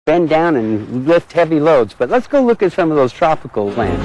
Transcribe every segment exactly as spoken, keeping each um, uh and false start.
bend down and lift heavy loads. But let's go look at some of those tropical plants.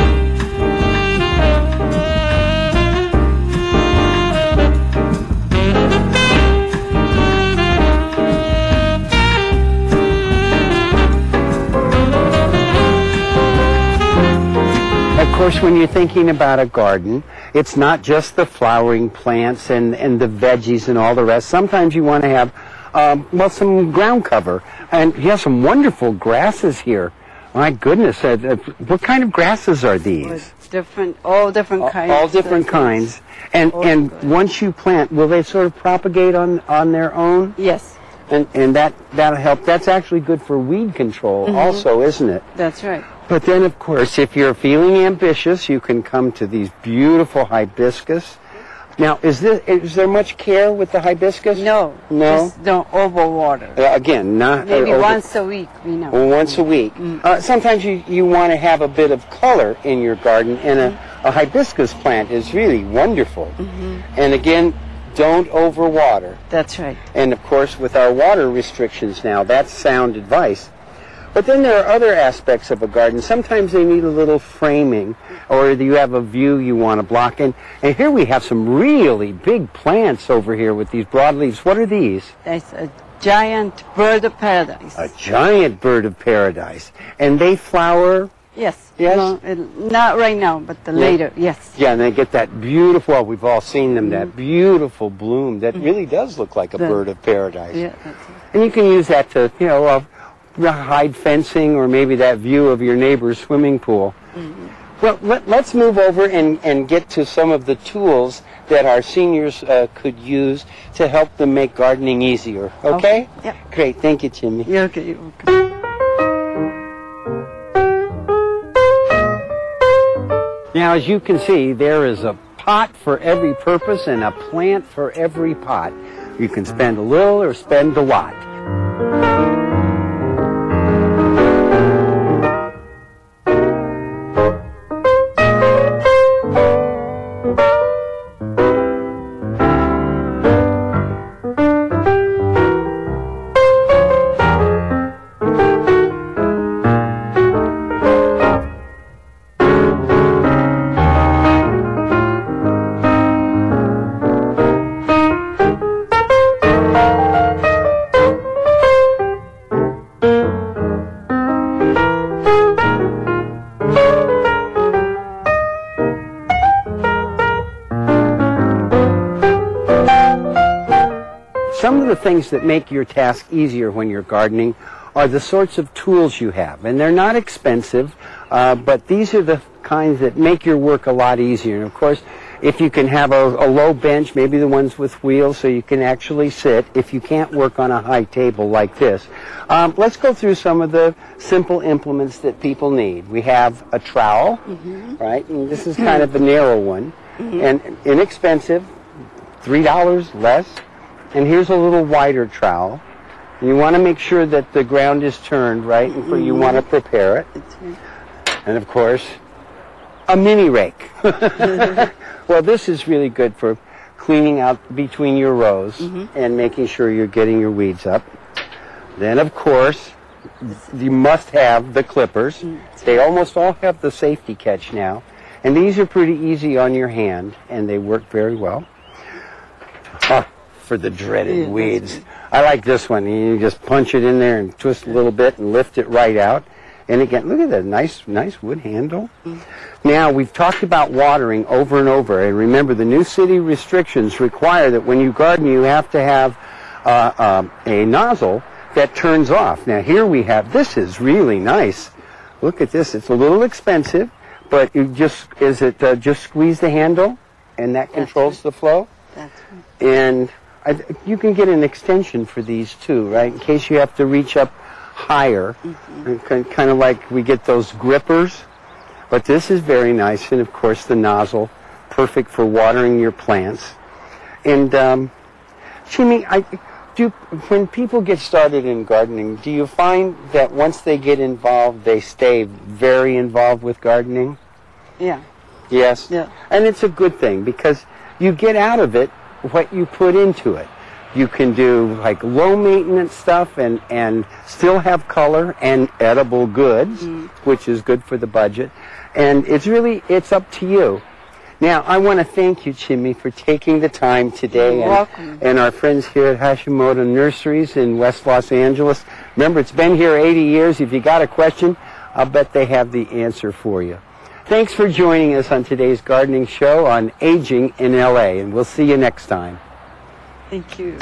Of course, when you're thinking about a garden, it's not just the flowering plants and, and the veggies and all the rest. Sometimes you want to have, um, well, some ground cover. And you have some wonderful grasses here. My goodness, uh, uh, what kind of grasses are these? Different, all different kinds. All, all different kinds. And all and good. Once you plant, will they sort of propagate on, on their own? Yes. And, and that, that'll help. That's actually good for weed control Mm-hmm. also, isn't it? That's right. But then, of course, if you're feeling ambitious, you can come to these beautiful hibiscus. Now, is this is there much care with the hibiscus? No. No? Just don't overwater. Uh, again, not... Maybe uh, over- once a week, you know. Well, once a week. Mm. Uh, sometimes you, you want to have a bit of color in your garden, and a, a hibiscus plant is really wonderful. Mm-hmm. And again, don't overwater. That's right. And of course, with our water restrictions now, that's sound advice. But then there are other aspects of a garden. Sometimes they need a little framing, or you have a view you want to block in. And here we have some really big plants over here with these broadleaves. What are these? That's a giant bird of paradise. A giant bird of paradise. And they flower... Yes. Yes? No, it, not right now, but the Yeah. later, yes. Yeah, and they get that beautiful, well, we've all seen them, that beautiful bloom that really does look like a The- bird of paradise. Yeah, that's it. And you can use that to, you know, uh, hide fencing or maybe that view of your neighbor's swimming pool. Mm-hmm. Well, let, let's move over and, and get to some of the tools that our seniors uh, could use to help them make gardening easier. Okay? Okay, yeah. Great. Thank you, Timmy. Yeah, okay, you're welcome. Now, as you can see, there is a pot for every purpose and a plant for every pot. You can spend a little or spend a lot. Some of the things that make your task easier when you're gardening are the sorts of tools you have. And they're not expensive, uh, but these are the kinds that make your work a lot easier. And of course, if you can have a, a low bench, maybe the ones with wheels so you can actually sit, if you can't work on a high table like this. Um, let's go through some of the simple implements that people need. We have a trowel, Mm-hmm. right? And this is kind of a narrow one. Mm-hmm. And inexpensive, three dollars less. And here's a little wider trowel. And you want to make sure that the ground is turned, right? And for, you want to prepare it. That's right. And of course, a mini rake. Well, this is really good for cleaning out between your rows and making sure you're getting your weeds up. Then, of course, you must have the clippers. They almost all have the safety catch now. And these are pretty easy on your hand, and they work very well. Ah, for the dreaded Yeah, that's weeds. right. I like this one. You just punch it in there and twist a little bit and lift it right out. And again, look at that nice, nice wood handle. Now, we've talked about watering over and over. And remember, the new city restrictions require that when you garden, you have to have uh, um, a nozzle that turns off. Now, here we have, this is really nice. Look at this. It's a little expensive, but you just, is it uh, just squeeze the handle and that controls the flow? That's right. And I, you can get an extension for these too, right? In case you have to reach up higher, mm-hmm. kind of like we get those grippers. But this is very nice, and of course the nozzle, perfect for watering your plants. And um, Jimmy, I do. When people get started in gardening, do you find that once they get involved, they stay very involved with gardening? Yeah. Yes. Yeah. And it's a good thing because you get out of it what you put into it. You can do like low maintenance stuff and, and still have color and edible goods, mm. which is good for the budget. And it's really, it's up to you. Now, I want to thank you, Chimmy, for taking the time today. You're and, welcome. And our friends here at Hashimoto Nurseries in West Los Angeles. Remember, it's been here eighty years. If you got a question, I'll bet they have the answer for you. Thanks for joining us on today's gardening show on aging in L A, and we'll see you next time. Thank you.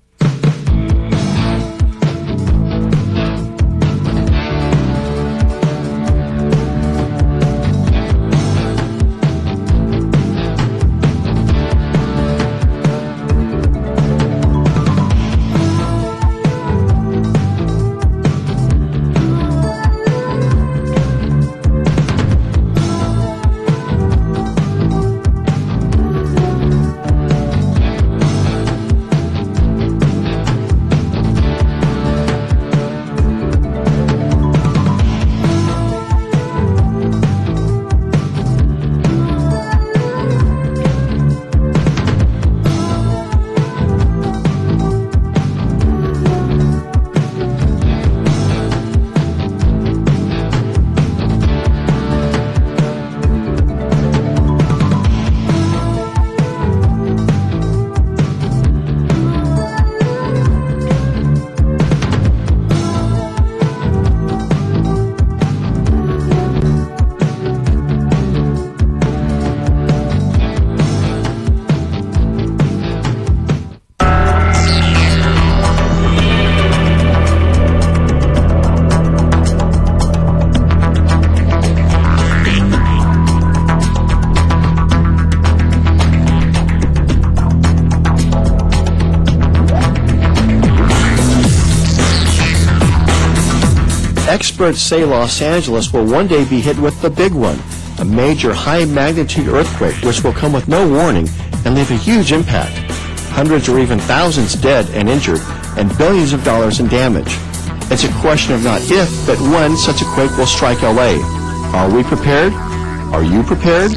Experts say Los Angeles will one day be hit with the big one, a major high-magnitude earthquake which will come with no warning and leave a huge impact. Hundreds or even thousands dead and injured, and billions of dollars in damage. It's a question of not if, but when such a quake will strike L A. Are we prepared? Are you prepared?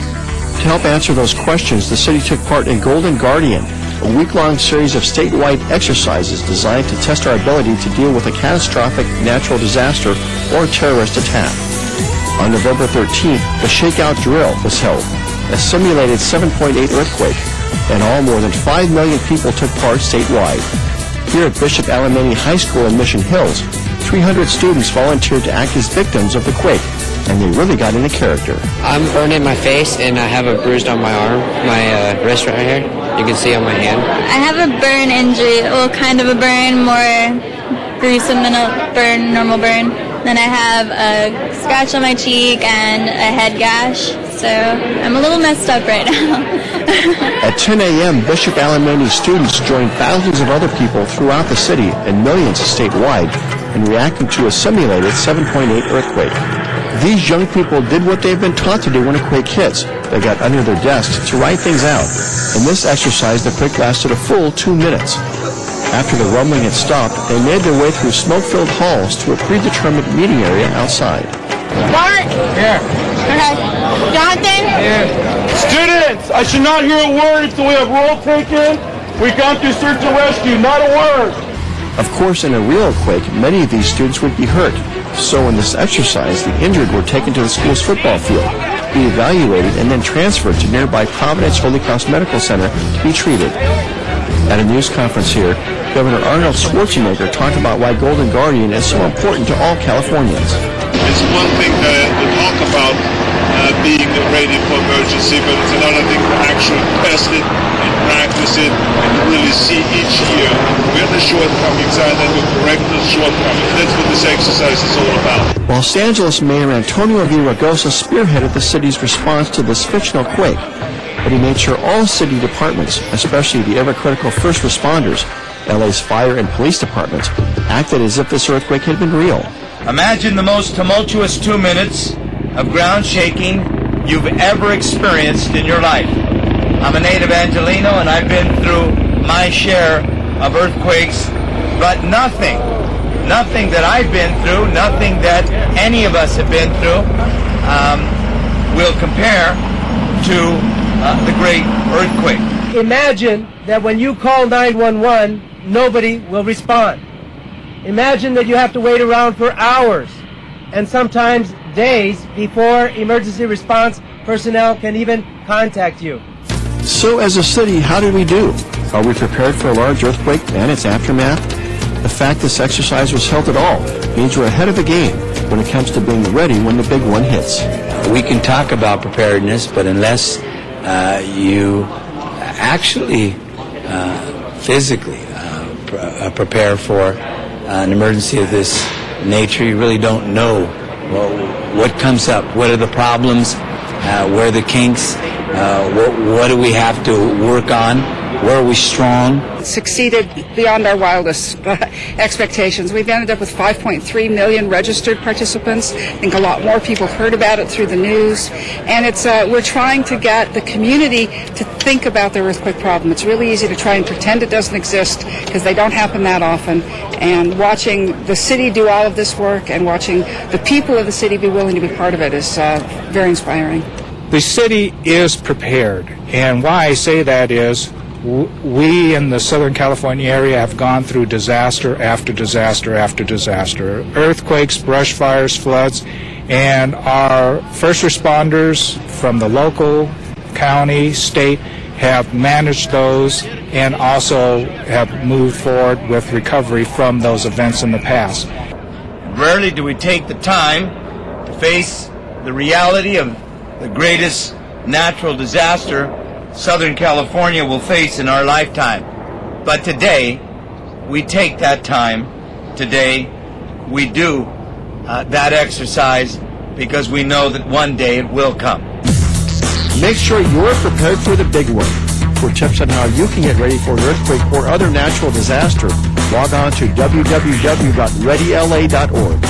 To help answer those questions, the city took part in Golden Guardian, a week-long series of statewide exercises designed to test our ability to deal with a catastrophic natural disaster or terrorist attack. On November thirteenth, the Shakeout Drill was held, a simulated seven point eight earthquake, and all more than five million people took part statewide. Here at Bishop Alemany High School in Mission Hills, three hundred students volunteered to act as victims of the quake, and they really got into character. I'm burned in my face, and I have a bruise on my arm, my uh, wrist right here. You can see on my hand. I have a burn injury, well, kind of a burn, more gruesome than a burn, normal burn. Then I have a scratch on my cheek and a head gash, so I'm a little messed up right now. At ten a m, Bishop Alemany students joined thousands of other people throughout the city and millions statewide in reacting to a simulated seven point eight earthquake. These young people did what they've been taught to do when a quake hits. They got under their desks to write things out. In this exercise, the quake lasted a full two minutes. After the rumbling had stopped, they made their way through smoke-filled halls to a predetermined meeting area outside. Bart! Here. Okay. Jonathan? Here. Students, I should not hear a word until we have roll taken. We've gone through search and rescue, not a word. Of course, in a real quake, many of these students would be hurt. So in this exercise, the injured were taken to the school's football field, be evaluated, and then transferred to nearby Providence Holy Cross Medical Center to be treated. At a news conference here, Governor Arnold Schwarzenegger talked about why Golden Guardian is so important to all Californians. It's one thing to, to talk about uh, being ready for emergency, but it's another thing to actually test it and practice it and really see each year where the shortcomings are and then to correct those shortcomings. That's what this exercise is all about. Los Angeles Mayor Antonio Villaraigosa spearheaded the city's response to this fictional quake, but he made sure all city departments, especially the ever-critical first responders, L A's fire and police departments, acted as if this earthquake had been real. Imagine the most tumultuous two minutes of ground shaking you've ever experienced in your life. I'm a native Angelino, and I've been through my share of earthquakes, but nothing, nothing that I've been through, nothing that any of us have been through, um, will compare to uh, the great earthquake. Imagine that when you call nine one one, nobody will respond. Imagine that you have to wait around for hours and sometimes days before emergency response personnel can even contact you. So as a city, how did we do? Are we prepared for a large earthquake and its aftermath? The fact this exercise was held at all means we're ahead of the game when it comes to being ready when the big one hits. We can talk about preparedness, but unless uh, you actually uh, physically uh, pr- uh, prepare for uh, an emergency of this nature, you really don't know well, what comes up, what are the problems, uh, where are the kinks, uh, what, what do we have to work on, where are we strong. Succeeded beyond our wildest uh, expectations. We've ended up with five point three million registered participants. I think a lot more people heard about it through the news. And it's uh, we're trying to get the community to think about the earthquake problem. It's really easy to try and pretend it doesn't exist because they don't happen that often. And watching the city do all of this work and watching the people of the city be willing to be part of it is uh, very inspiring. The city is prepared. And why I say that is we in the Southern California area have gone through disaster after disaster after disaster. Earthquakes, brush fires, floods, and our first responders from the local, county, state have managed those and also have moved forward with recovery from those events in the past. Rarely do we take the time to face the reality of the greatest natural disaster Southern California will face in our lifetime. But today, we take that time. Today, we do uh, that exercise because we know that one day it will come. Make sure you're prepared for the big one. For tips on how you can get ready for an earthquake or other natural disaster, log on to w w w dot ready l a dot org.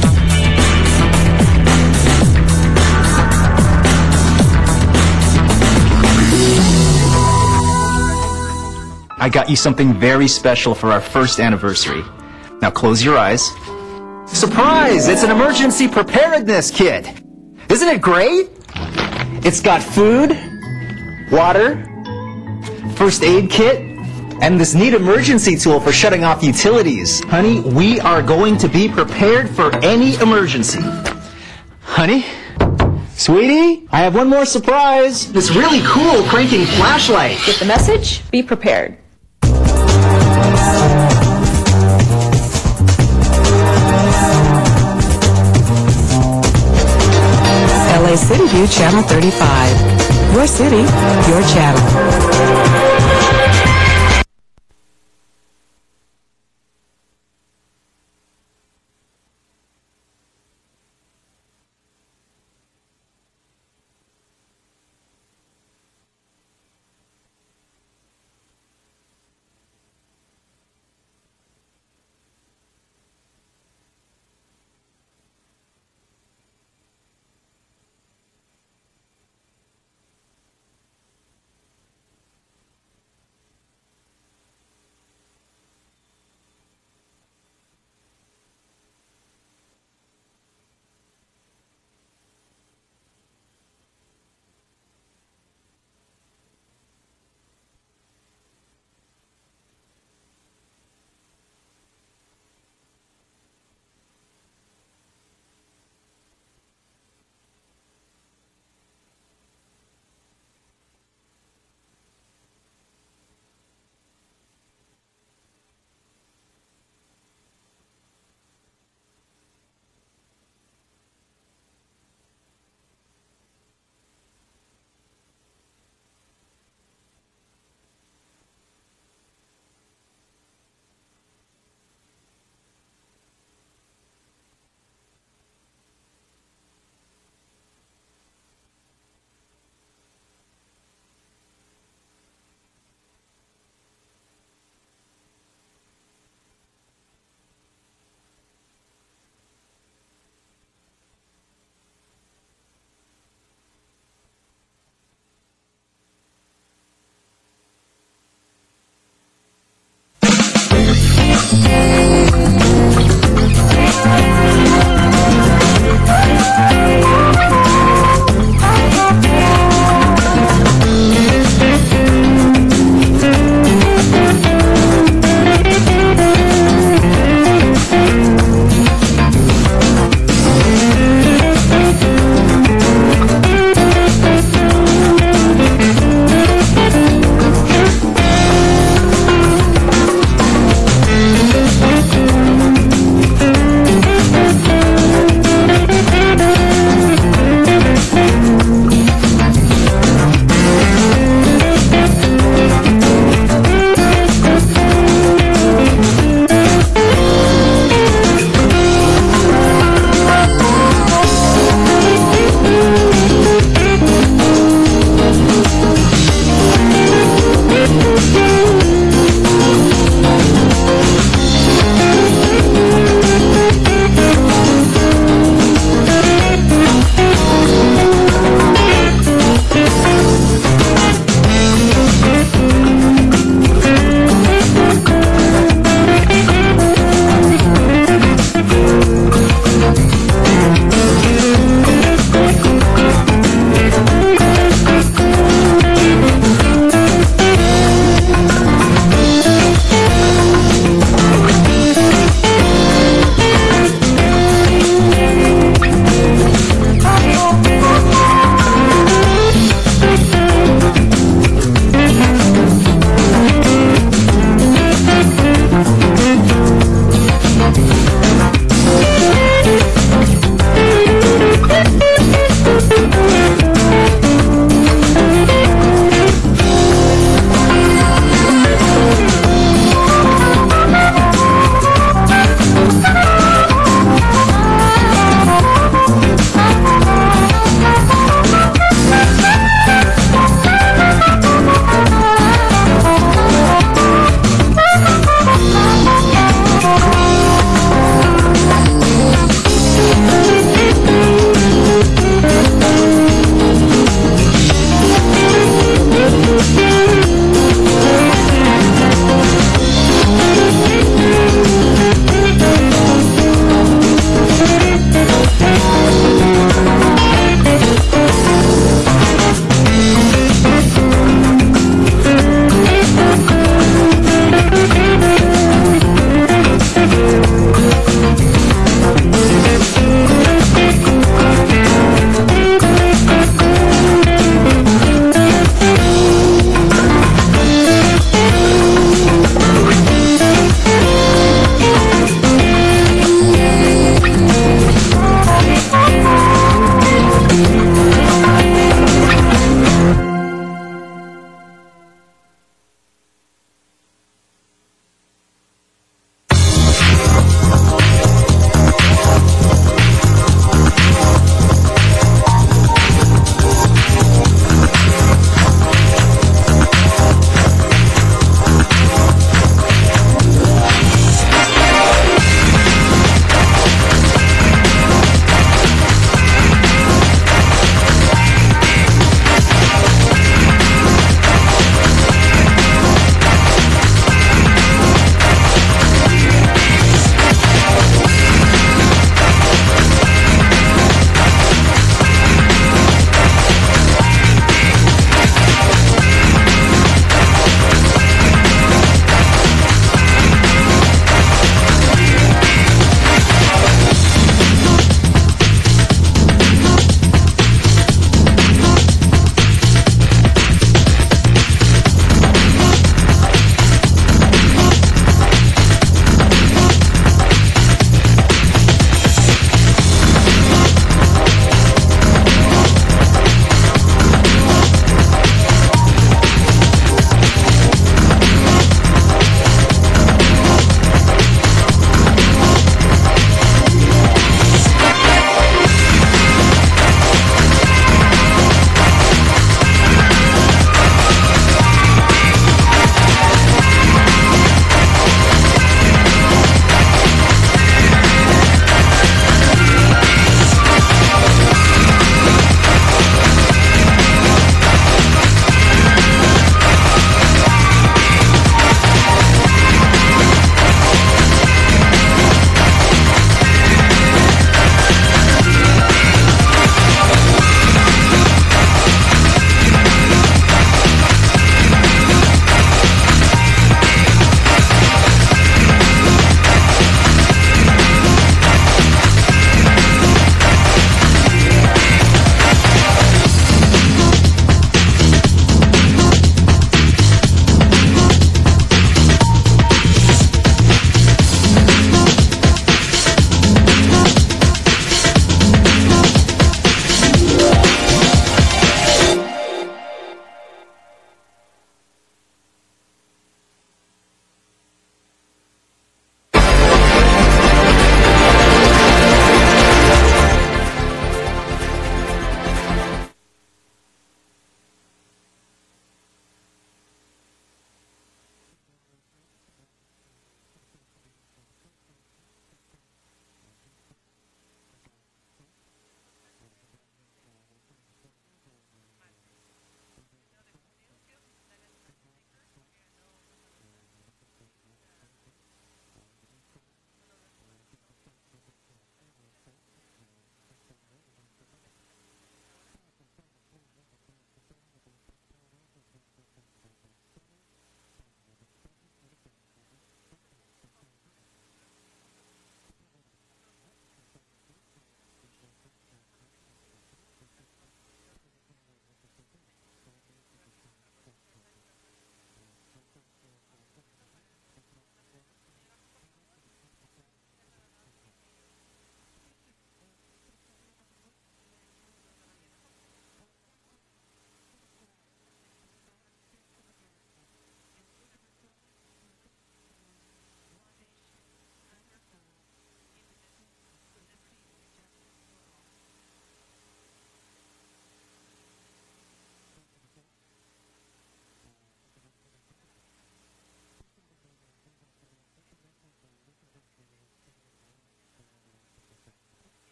I got you something very special for our first anniversary. Now close your eyes. Surprise! It's an emergency preparedness kit. Isn't it great? It's got food, water, first aid kit, and this neat emergency tool for shutting off utilities. Honey, we are going to be prepared for any emergency. Honey? Sweetie, I have one more surprise. This really cool cranking flashlight. Get the message, be prepared. L A City View Channel thirty-five. Your city, your channel.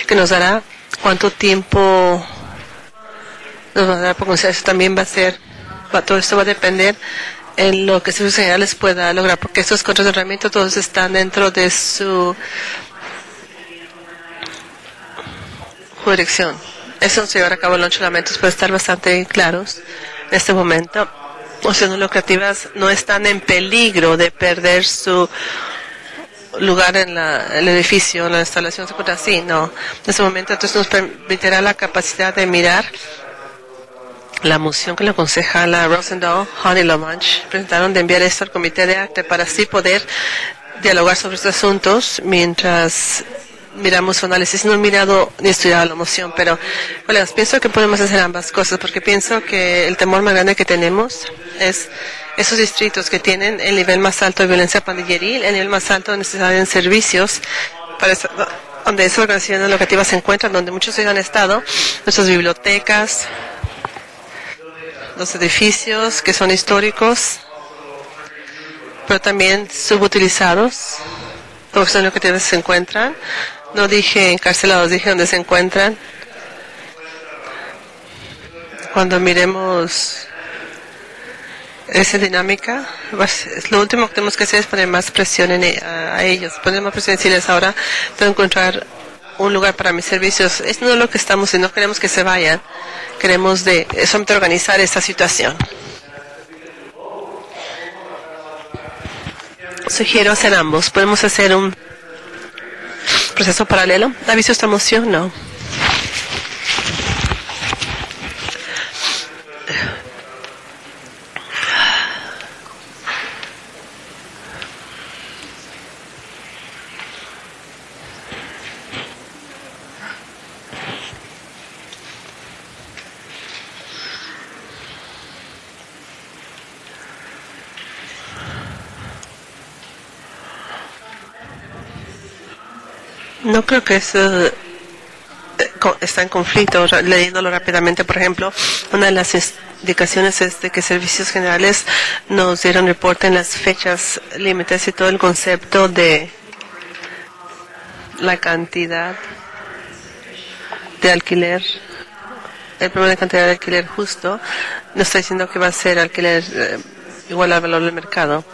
que nos dará, cuánto tiempo nos va a dar, porque eso también va a ser, va, todo esto va a depender en lo que Servicios Generales pueda lograr, porque estos contratos de arrendamiento todos están dentro de su jurisdicción. Eso no se llevará a cabo en los lamentos, puede estar bastante claros en este momento. Opciones lucrativas no están en peligro de perder su lugar en la, el edificio, la instalación se encuentra así, no. En este momento entonces nos permitirá la capacidad de mirar la moción que la concejala Rosendahl, Honey Lamanche presentaron de enviar esto al comité de arte para así poder dialogar sobre estos asuntos mientras miramos su análisis. No he mirado ni estudiado la moción, pero colegas, pienso que podemos hacer ambas cosas, porque pienso que el temor más grande que tenemos es esos distritos que tienen el nivel más alto de violencia pandilleril, el nivel más alto de necesidad en servicios, para esa, donde esas organizaciones locativas se encuentran, donde muchos han estado, nuestras bibliotecas, los edificios que son históricos, pero también subutilizados, porque son los que se encuentran. No dije encarcelados, dije donde se encuentran. Cuando miremos esa dinámica, lo último que tenemos que hacer es poner más presión en, a, a ellos, poner más presión y decirles ahora tengo que encontrar un lugar para mis servicios. Es no lo que estamos y no queremos que se vayan, queremos de solamente organizar esta situación. Sugiero hacer ambos. Podemos hacer un proceso paralelo. ¿Ha visto esta moción? No. No creo que eso está en conflicto. Leyéndolo rápidamente, por ejemplo, una de las indicaciones es de que Servicios Generales nos dieron reporte en las fechas límites y todo el concepto de la cantidad de alquiler, el problema de cantidad de alquiler justo, no está diciendo que va a ser alquiler eh, igual al valor del mercado.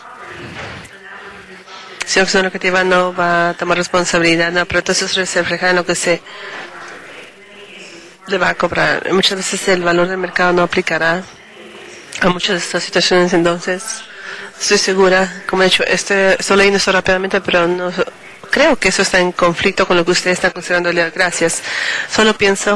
Si la opción locativa no va a tomar responsabilidad, no, pero entonces se refleja en lo que se le va a cobrar. Muchas veces el valor del mercado no aplicará a muchas de estas situaciones, entonces estoy segura, como he dicho, este, estoy leyendo esto rápidamente, pero no creo que eso está en conflicto con lo que ustedes están considerando. Gracias. Solo pienso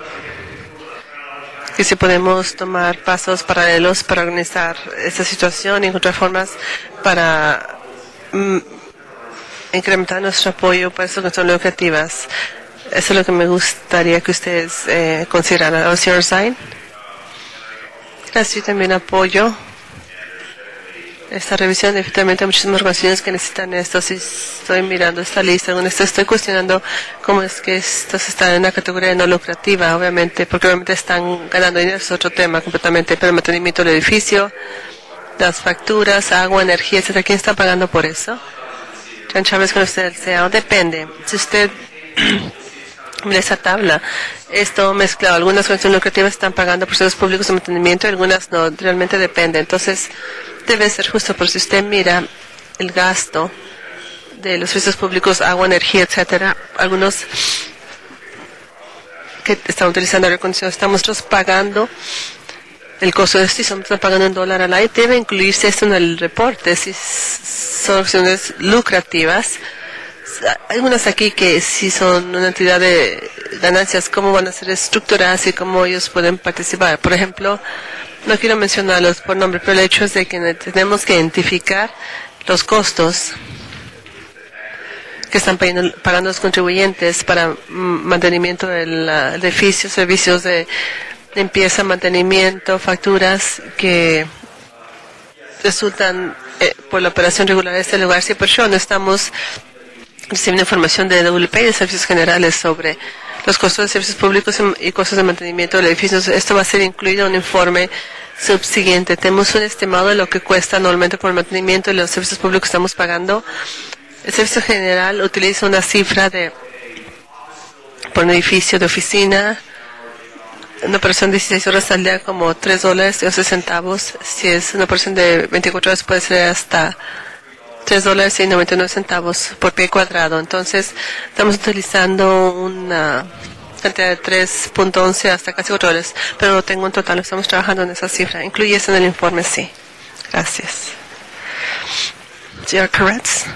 que si podemos tomar pasos paralelos para organizar esta situación y encontrar formas para mm, incrementar nuestro apoyo para estas cuestiones educativas. Eso es lo que me gustaría que ustedes eh, consideraran. ¿O señor Zain? Gracias, yo también apoyo esta revisión. Definitivamente hay muchísimas organizaciones que necesitan esto. Si estoy mirando esta lista, donde estoy cuestionando cómo es que estos están en una categoría no lucrativa, obviamente, porque obviamente están ganando dinero, es otro tema completamente, pero el mantenimiento del edificio, las facturas, agua, energía, etcétera, ¿quién está pagando por eso? John Chávez con usted sea, depende. Si usted mira esa tabla, esto mezclado, algunas organizaciones lucrativas están pagando por servicios públicos de mantenimiento y algunas no, realmente depende. Entonces, debe ser justo, pero si usted mira el gasto de los servicios públicos, agua, energía, etcétera, algunos que están utilizando aire acondicionado, estamos nosotros pagando el costo de esto y estamos pagando un dólar al aire. Debe incluirse esto en el reporte, si son opciones lucrativas. Hay unas aquí que si son una entidad de ganancias, cómo van a ser estructuradas y cómo ellos pueden participar. Por ejemplo, no quiero mencionarlos por nombre, pero el hecho es de que tenemos que identificar los costos que están pagando, pagando los contribuyentes para mantenimiento del uh, edificio, servicios de limpieza, mantenimiento, facturas que resultan eh, por la operación regular de este lugar. Si por eso no estamos recibiendo información de W P y de Servicios Generales sobre los costos de servicios públicos y costos de mantenimiento del edificio, esto va a ser incluido en un informe subsiguiente. Tenemos un estimado de lo que cuesta normalmente por el mantenimiento de los servicios públicos que estamos pagando. El Servicio General utiliza una cifra de por un edificio de oficina, una operación de dieciséis horas al día como tres dólares y once centavos. Si es una operación de veinticuatro horas puede ser hasta tres dólares y noventa y nueve centavos por pie cuadrado. Entonces, estamos utilizando una cantidad de tres punto once hasta casi cuatro dólares, pero no tengo un total. Estamos trabajando en esa cifra. Incluye eso en el informe, sí. Gracias. Señor Koretz.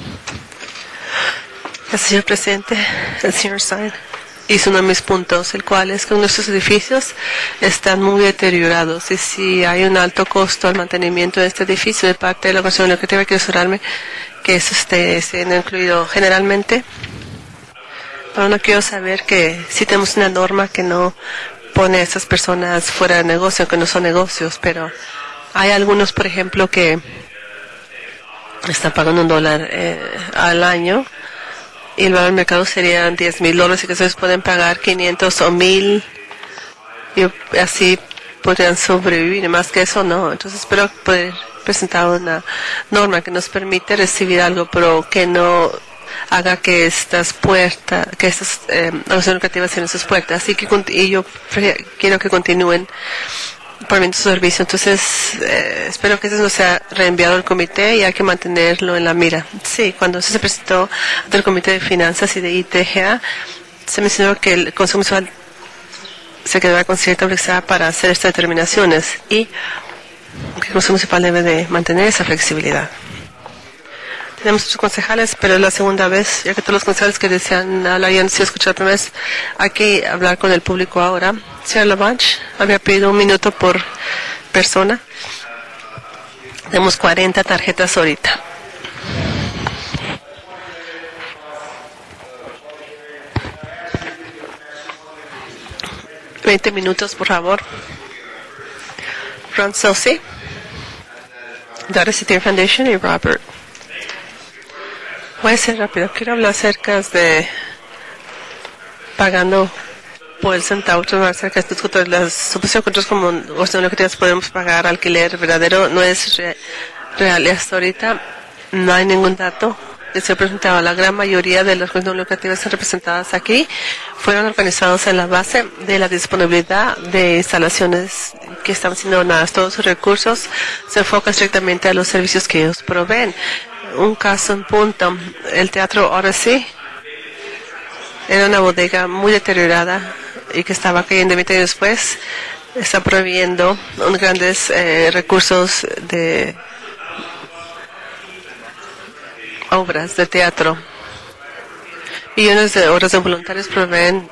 Gracias, señor presidente. El señor Stein hizo uno de mis puntos, el cual es que nuestros edificios están muy deteriorados y si hay un alto costo al mantenimiento de este edificio de parte de la organización educativa, quiero asegurarme que eso esté siendo incluido generalmente. Pero no quiero saber que si tenemos una norma que no pone a esas personas fuera de negocio, que no son negocios, pero hay algunos, por ejemplo, que están pagando un dólar eh, al año y el valor del mercado sería diez mil dólares y que ustedes pueden pagar quinientos o mil y así podrían sobrevivir, y más que eso no. Entonces espero poder presentar una norma que nos permite recibir algo, pero que no haga que estas puertas, que estas eh, organizaciones educativas cierren sus puertas. Así que y yo quiero que continúen poniendo su servicio. Entonces, eh, espero que eso no sea reenviado al comité y hay que mantenerlo en la mira. Sí, cuando eso se presentó ante el Comité de Finanzas y de I T G A, se mencionó que el Consejo Municipal se quedará con cierta flexibilidad para hacer estas determinaciones y que el Consejo Municipal debe de mantener esa flexibilidad. Tenemos muchos concejales, pero es la segunda vez, ya que todos los concejales que desean hablar y han sido escuchados primera vez, hay que hablar con el público ahora. Señor Lavanche, había pedido un minuto por persona. Tenemos cuarenta tarjetas ahorita. veinte minutos, por favor. Ron Celsi, Data City Foundation y Robert. Voy a ser rápido. Quiero hablar acerca de pagando por el centavo, acerca de la suposición que nosotros como organización educativa podemos pagar alquiler verdadero. No es re, real. Hasta ahorita no hay ningún dato que se ha presentado. La gran mayoría de las organizaciones educativas representadas aquí fueron organizados en la base de la disponibilidad de instalaciones que están siendo donadas. Todos sus recursos se enfocan estrictamente a los servicios que ellos proveen. Un caso en punto, el Teatro Odyssey era una bodega muy deteriorada y que estaba cayendo veinte años después. Está proveyendo unos grandes eh, recursos de obras de teatro. Millones de horas de voluntarios proveen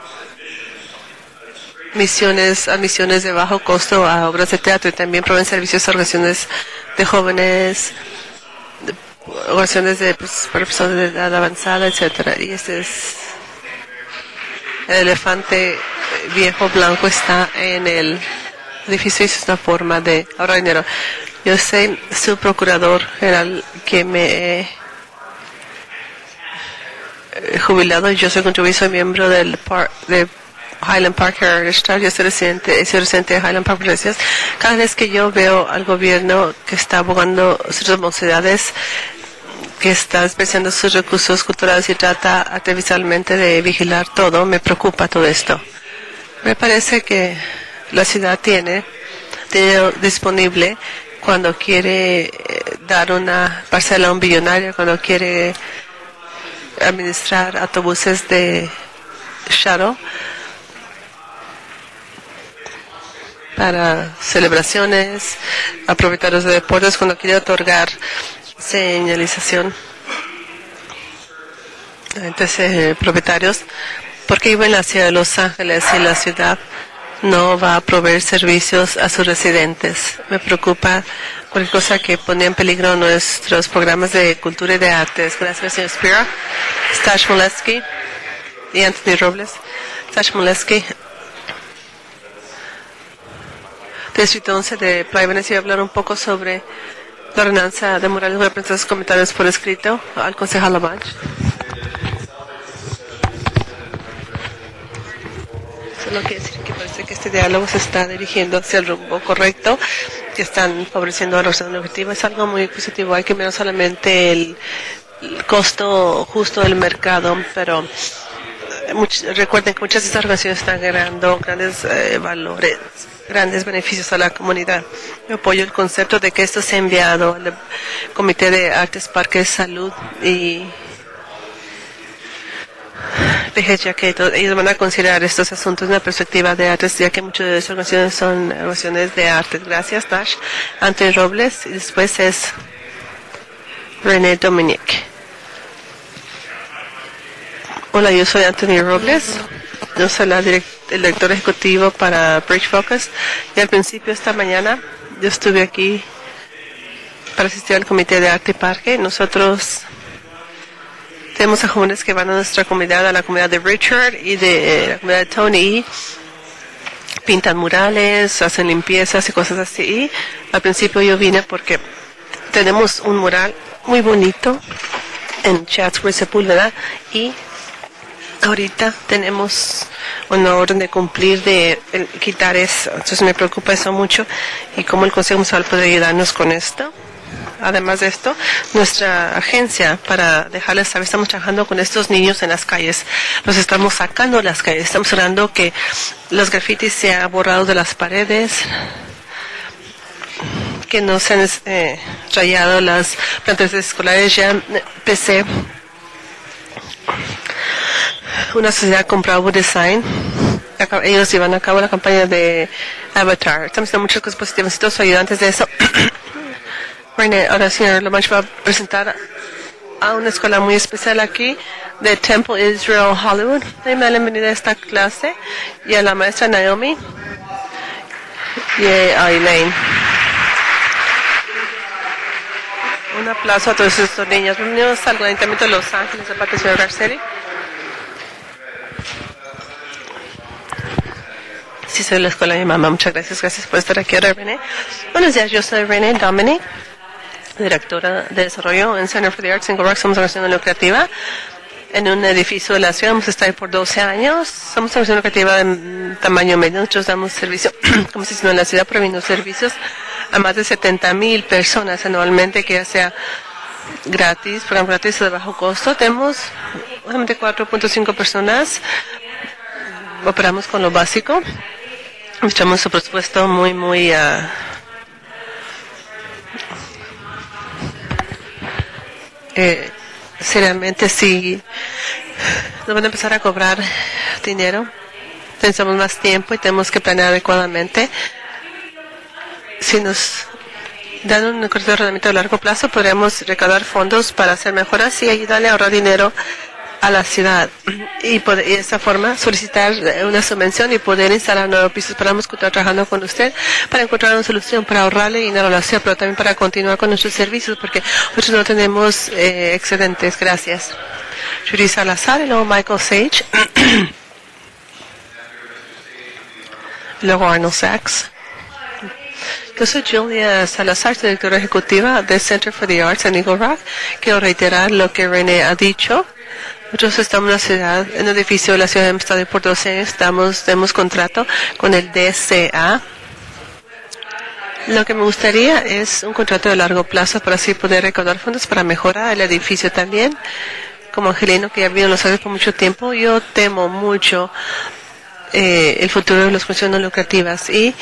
misiones, admisiones de bajo costo a obras de teatro y también proveen servicios a organizaciones de jóvenes, organizaciones de pues, para personas de edad avanzada, etcétera. Y este es el elefante viejo blanco, está en el edificio y es una forma de ahorrar dinero. Yo sé, su procurador general, que me he jubilado, yo soy contribuido, soy miembro del par, de Highland Park Heritage Trust. Yo soy residente, soy residente de Highland Park. Gracias. Cada vez que yo veo al gobierno que está abogando sus responsabilidades, que está despreciando sus recursos culturales y trata artificialmente de vigilar todo, me preocupa todo esto. Me parece que la ciudad tiene dinero disponible cuando quiere dar una parcela a un billonario, cuando quiere administrar autobuses de shuttle para celebraciones, a propietarios de deportes, cuando quiere otorgar señalización a estos eh, propietarios, porque vive en la ciudad de Los Ángeles y la ciudad no va a proveer servicios a sus residentes. Me preocupa cualquier cosa que ponga en peligro nuestros programas de cultura y de artes. Gracias, señor Spira. Stash Molesky y Anthony Robles. Stash Molesky, Distrito once de Playa Venecia. Voy a hablar un poco sobre la ordenanza de Morales. Voy a presentar sus comentarios por escrito al concejal Lavanche. Solo quiere decir que parece que este diálogo se está dirigiendo hacia el rumbo correcto, que están favoreciendo a la organización educativa. Es algo muy positivo. Hay que mirar solamente el, el costo justo del mercado, pero much, recuerden que muchas de estas organizaciones están generando grandes eh, valores, grandes beneficios a la comunidad. Yo apoyo el concepto de que esto sea enviado al Comité de Artes, Parques, Salud y vejez, ya que todo, ellos van a considerar estos asuntos de una perspectiva de artes, ya que muchas de estas organizaciones son organizaciones de artes. Gracias, Tash. Anthony Robles, y después es René Dominique. Hola, yo soy Anthony Robles. Yo soy la direct el director ejecutivo para Bridge Focus. Y al principio, esta mañana, yo estuve aquí para asistir al Comité de Arte y Parque. Nosotros tenemos a jóvenes que van a nuestra comunidad, a la comunidad de Richard y de eh, la comunidad de Tony. Pintan murales, hacen limpiezas y cosas así. Y al principio yo vine porque tenemos un mural muy bonito en Chatsworth, Sepúlveda, y ahorita tenemos una orden de cumplir de el, quitar eso. Entonces me preocupa eso mucho y cómo el Consejo Municipal puede ayudarnos con esto. Además de esto, nuestra agencia, para dejarles saber, estamos trabajando con estos niños en las calles. Los estamos sacando de las calles. Estamos orando que los grafitis sean borrados de las paredes, que no se han eh, rayado las plantas escolares. Ya empecé una sociedad con Bravo Design. Ellos llevan a cabo la campaña de Avatar. Estamos haciendo muchas cosas positivas. Necesito su ayuda antes de eso. René, ahora señor Lomanch va a presentar a una escuela muy especial aquí de Temple Israel Hollywood. Dame la bienvenida a esta clase y a la maestra Naomi y a Elaine. Un aplauso a todos estos niños. Bienvenidos al Ayuntamiento de Los Ángeles de parte del señor Garcetti. Sí, soy la escuela de mi mamá. Muchas gracias. Gracias por estar aquí ahora, René. Buenos días, yo soy René Dominic, directora de desarrollo en Center for the Arts en Go Rock. Somos una organización lucrativa en un edificio de la ciudad. Hemos estado ahí por doce años. Somos una organización lucrativa de tamaño medio. Nosotros damos servicio, como se dice, en la ciudad, proveyendo servicios a más de setenta mil personas anualmente, que ya sea gratis, programa gratis o de bajo costo. Tenemos solamente cuatro punto cinco personas. Operamos con lo básico. Echamos un presupuesto muy, muy... Uh, eh, seriamente, si nos van a empezar a cobrar dinero, necesitamos más tiempo y tenemos que planear adecuadamente. Si nos dan un corte de ordenamiento a largo plazo, podremos recaudar fondos para hacer mejoras y ayudarle a ahorrar dinero a la ciudad, y, poder, y de esta forma solicitar una subvención y poder instalar nuevos pisos. Esperamos continuar trabajando con usted para encontrar una solución para ahorrarle dinero a la ciudad, pero también para continuar con nuestros servicios, porque nosotros no tenemos eh, excedentes. Gracias. Judy Salazar y luego Michael Sage. Luego Arnold Sachs. Yo soy Julia Salazar, directora ejecutiva del Center for the Arts en Eagle Rock. Quiero reiterar lo que René ha dicho. Nosotros estamos en la ciudad, en el edificio de la ciudad, hemos estado por doce años, estamos, tenemos contrato con el D C A. Lo que me gustaría es un contrato de largo plazo para así poder recaudar fondos para mejorar el edificio también. Como angelino que ya vivido en Los Ángeles por mucho tiempo, yo temo mucho eh, el futuro de las funciones no lucrativas, y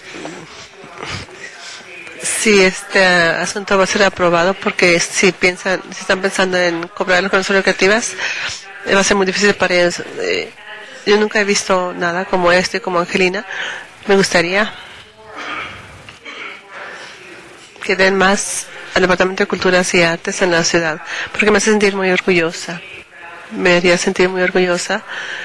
si este asunto va a ser aprobado, porque si piensan, si están pensando en cobrar las funciones lucrativas, eh, va a ser muy difícil para ellos. Eh, yo nunca he visto nada como esto, como Angelina. Me gustaría que den más al Departamento de Culturas y Artes en la ciudad, porque me hace sentir muy orgullosa. Me haría sentir muy orgullosa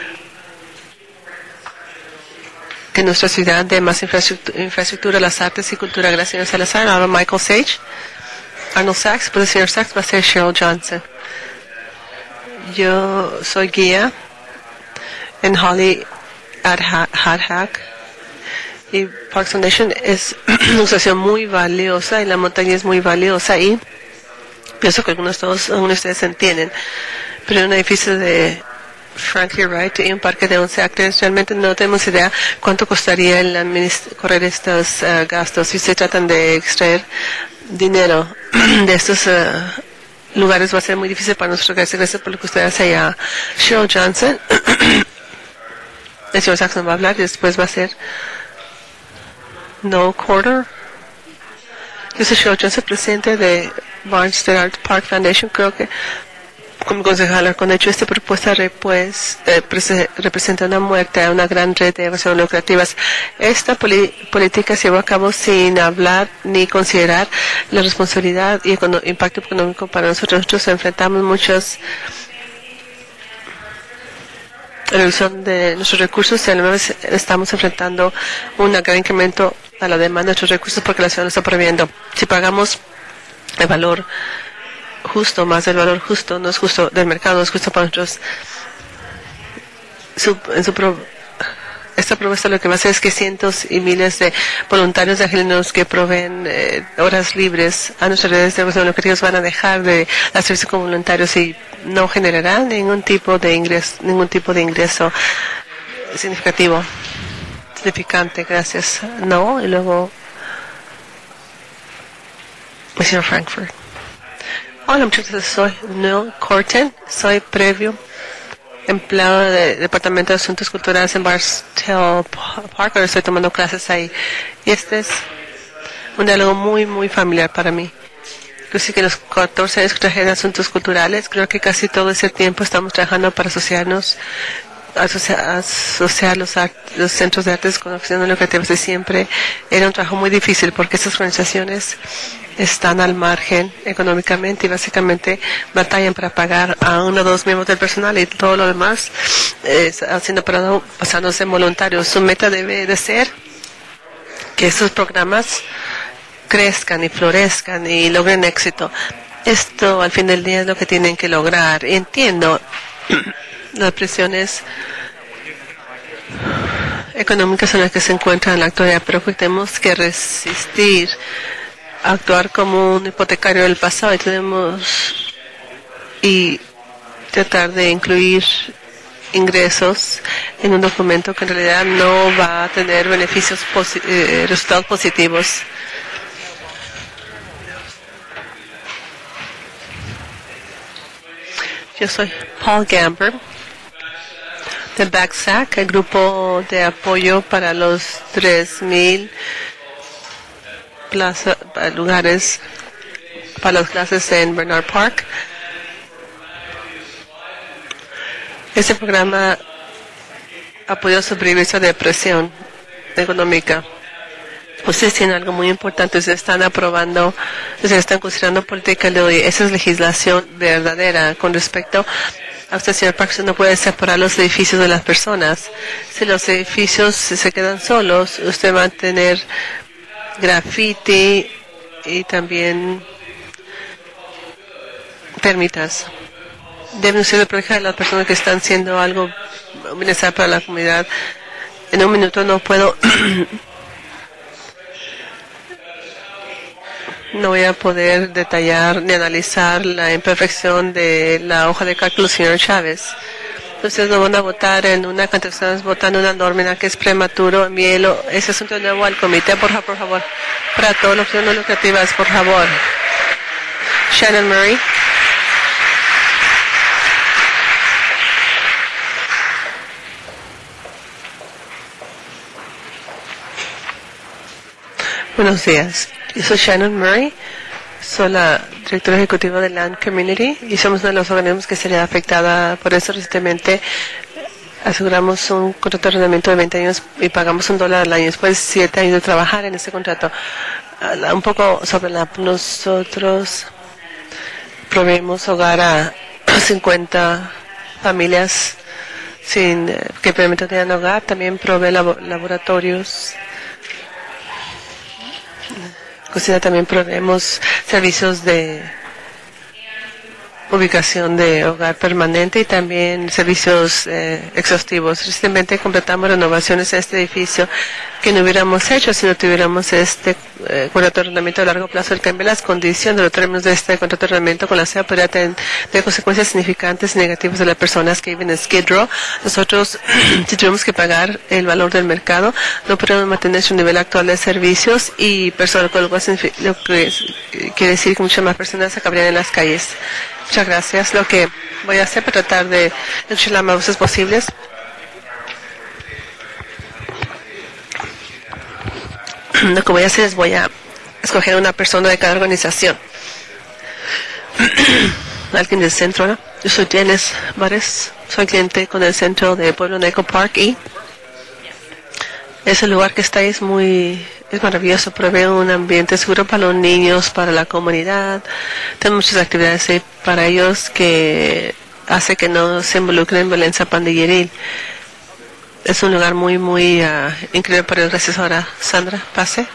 que nuestra ciudad dé más infraestructura, infraestructura a las artes y cultura. Gracias, señor Salazar. Ahora Michael Sage, Arnold Sachs, pues el señor Sachs va a ser Cheryl Johnson. Yo soy guía en Holly Hadhack, y Parks Foundation es una asociación muy valiosa, y la montaña es muy valiosa, y pienso que algunos, todos, algunos de ustedes entienden, pero en un edificio de Frankie Wright y un parque de once acres, realmente no tenemos idea cuánto costaría el correr estos uh, gastos. Si se tratan de extraer dinero de estos uh, lugares, va a ser muy difícil para nosotros. Gracias, gracias por lo que usted hace a Cheryl Johnson. el señor Saxon va a hablar y después va a ser No Quarter. Yo soy Cheryl Johnson, presidente de Barnstead Art Park Foundation. Creo que como concejala, con hecho esta propuesta pues, eh, representa una muerte a una gran red de evasión lucrativas. Esta poli política se llevó a cabo sin hablar ni considerar la responsabilidad y econo impacto económico para nosotros. Nosotros enfrentamos muchas reducción de nuestros recursos y a la vez estamos enfrentando un gran incremento a la demanda de nuestros recursos porque la ciudad lo está prohibiendo. Si pagamos el valor justo, más del valor justo, no es justo del mercado, no es justo para nosotros. Su, en su pro, esta propuesta lo que va a hacer es que cientos y miles de voluntarios de angelinos que proveen eh, horas libres a nuestras redes de negocios lucrativos van a dejar de hacerse como voluntarios y no generarán ningún tipo de ingreso, ningún tipo de ingreso significativo, significante. Gracias. No, y luego, señor Frankfurt. Hola, muchas gracias. Soy Neil Corten. Soy previo empleado del Departamento de Asuntos Culturales en Barstow Park. Ahora estoy tomando clases ahí. Y este es un diálogo muy, muy familiar para mí. Yo sé que los catorce años que trabajé en asuntos culturales, creo que casi todo ese tiempo estamos trabajando para asociarnos, asociar, asociar los, art, los centros de artes con oficinas lucrativas. Y siempre era un trabajo muy difícil porque estas organizaciones están al margen económicamente y básicamente batallan para pagar a uno o dos miembros del personal y todo lo demás eh, haciendo para pasándose en voluntarios. Su meta debe de ser que estos programas crezcan y florezcan y logren éxito. Esto al fin del día es lo que tienen que lograr. Entiendo las presiones económicas en las que se encuentran en la actualidad, pero tenemos que resistir actuar como un hipotecario del pasado y tenemos y tratar de incluir ingresos en un documento que en realidad no va a tener beneficios posi eh, resultados positivos. Yo soy Paul Gamber de Backsack, el grupo de apoyo para los tres mil Plaza, lugares para las clases en Bernard Park. Este programa ha podido sobrevivir esa depresión económica. Ustedes tienen algo muy importante, ustedes están aprobando, ustedes están considerando política de hoy. Esa es legislación verdadera con respecto a usted, señor Parkinson. No puede separar los edificios de las personas. Si los edificios se quedan solos, usted va a tener graffiti y también termitas. Deben ustedes proteger a las personas que están haciendo algo bienestar para la comunidad. En un minuto no puedo no voy a poder detallar ni analizar la imperfección de la hoja de cálculo, señor Chávez. Ustedes no van a votar en una cantidad, votando una nómina que es prematuro. Envíelo ese asunto de nuevo al comité, por favor, por favor. Para todas las opciones no lucrativas, por favor. Shannon Murray. Buenos días. Yo soy Shannon Murray. Soy la directora ejecutiva de Land Community y somos uno de los organismos que sería afectada por eso. Recientemente aseguramos un contrato de arrendamiento de veinte años y pagamos un dólar al año después de siete años de trabajar en ese contrato. Uh, un poco sobre la, nosotros proveemos hogar a cincuenta familias sin eh, que permitan tener hogar. También provee labo, laboratorios. Cocina, también proveemos servicios de ubicación de hogar permanente y también servicios eh, exhaustivos. Recientemente completamos renovaciones en este edificio que no hubiéramos hecho si no tuviéramos este eh, contrato de arrendamiento a largo plazo. El cambio de las condiciones de los términos de este contrato de arrendamiento con la C E A podría tener consecuencias significantes y negativas de las personas que viven en Skid Row. Nosotros, si tuviéramos que pagar el valor del mercado, no podemos mantener su nivel actual de servicios y personal, con lo cual lo que quiere decir que muchas más personas acabarían en las calles. Muchas gracias. Lo que voy a hacer para tratar de escuchar las más voces posibles. Lo que voy a hacer es voy a escoger una persona de cada organización. Alguien del centro, ¿no? Yo soy Janice Vares, soy cliente con el centro de Pueblo Eco Park y ese lugar que está ahí es muy, es maravilloso, provee un ambiente seguro para los niños, para la comunidad. Tenemos muchas actividades ahí para ellos que hace que no se involucren en violencia pandilleril. Es un lugar muy, muy uh, increíble para ellos. Gracias. Ahora, Sandra, pase.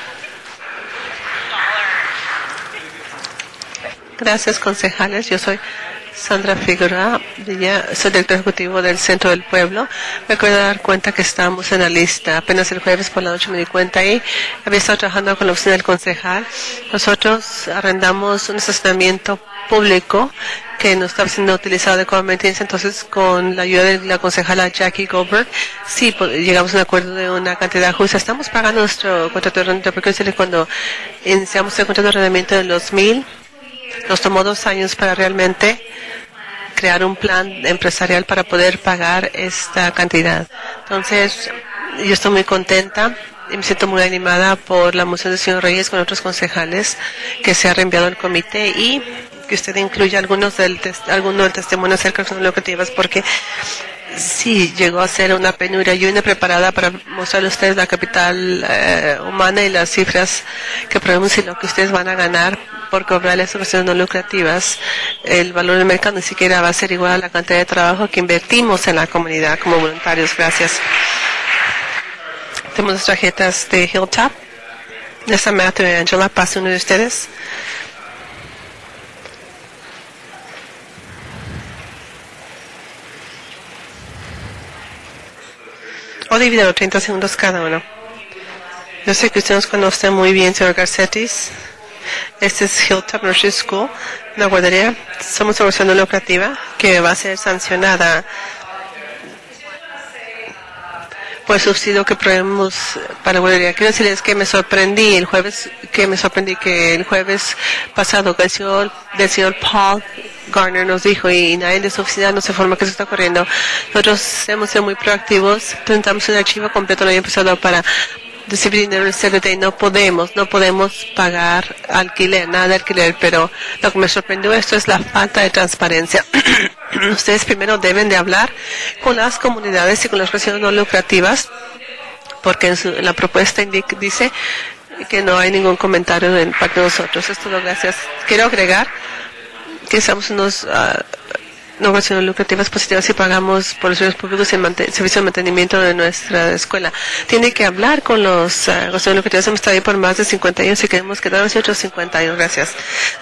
Gracias, concejales. Yo soy Sandra Figueroa, soy director ejecutivo del Centro del Pueblo. Me acabo de dar cuenta que estamos en la lista. Apenas el jueves por la noche me di cuenta y había estado trabajando con la oficina del concejal. Nosotros arrendamos un estacionamiento público que no estaba siendo utilizado adecuadamente. Entonces, con la ayuda de la concejala Jackie Goldberg, sí, llegamos a un acuerdo de una cantidad justa. Estamos pagando nuestro contrato de arrendamiento, porque cuando iniciamos el contrato de arrendamiento en el dos mil, nos tomó dos años para realmente crear un plan empresarial para poder pagar esta cantidad. Entonces, yo estoy muy contenta y me siento muy animada por la moción del señor Reyes con otros concejales que se ha reenviado al comité y que usted incluya algunos del, algunos del testimonio acerca de las lucrativas, porque sí, llegó a ser una penuria. Yo vine preparada para mostrarle a ustedes la capital eh, humana y las cifras que probemos y lo que ustedes van a ganar por cobrarles soluciones no lucrativas. El valor del mercado ni siquiera va a ser igual a la cantidad de trabajo que invertimos en la comunidad como voluntarios. Gracias. Tenemos las tarjetas de Hilltop. Esta Matthew y Angela, pase uno de ustedes. O dividido treinta segundos cada uno. Yo sé que usted nos conoce muy bien, señor Garcetis. Este es Hilltop Nursery School, una guardería. Somos una organización no lucrativa que va a ser sancionada por el subsidio que proveemos para la guardería. Quiero decirles que me sorprendí el jueves, que me sorprendí que el jueves pasado que el señor, del señor Paul Garner nos dijo, y nadie de su oficina no se forma que eso está ocurriendo. Nosotros hemos sido muy proactivos, presentamos un archivo completo el año pasado para recibir dinero del C D T y no podemos, no podemos pagar alquiler, nada de alquiler, pero lo que me sorprendió esto es la falta de transparencia. Ustedes primero deben de hablar con las comunidades y con las organizaciones no lucrativas, porque en, su, en la propuesta indica, dice que no hay ningún comentario de parte de nosotros. Esto lo gracias. Quiero agregar que somos unos uh, no organizaciones lucrativas positivas y pagamos por los servicios públicos y el servicio de mantenimiento de nuestra escuela. Tiene que hablar con los uh, organizaciones lucrativas. Hemos estado ahí por más de cincuenta años y queremos quedarnos otros cincuenta años. Gracias.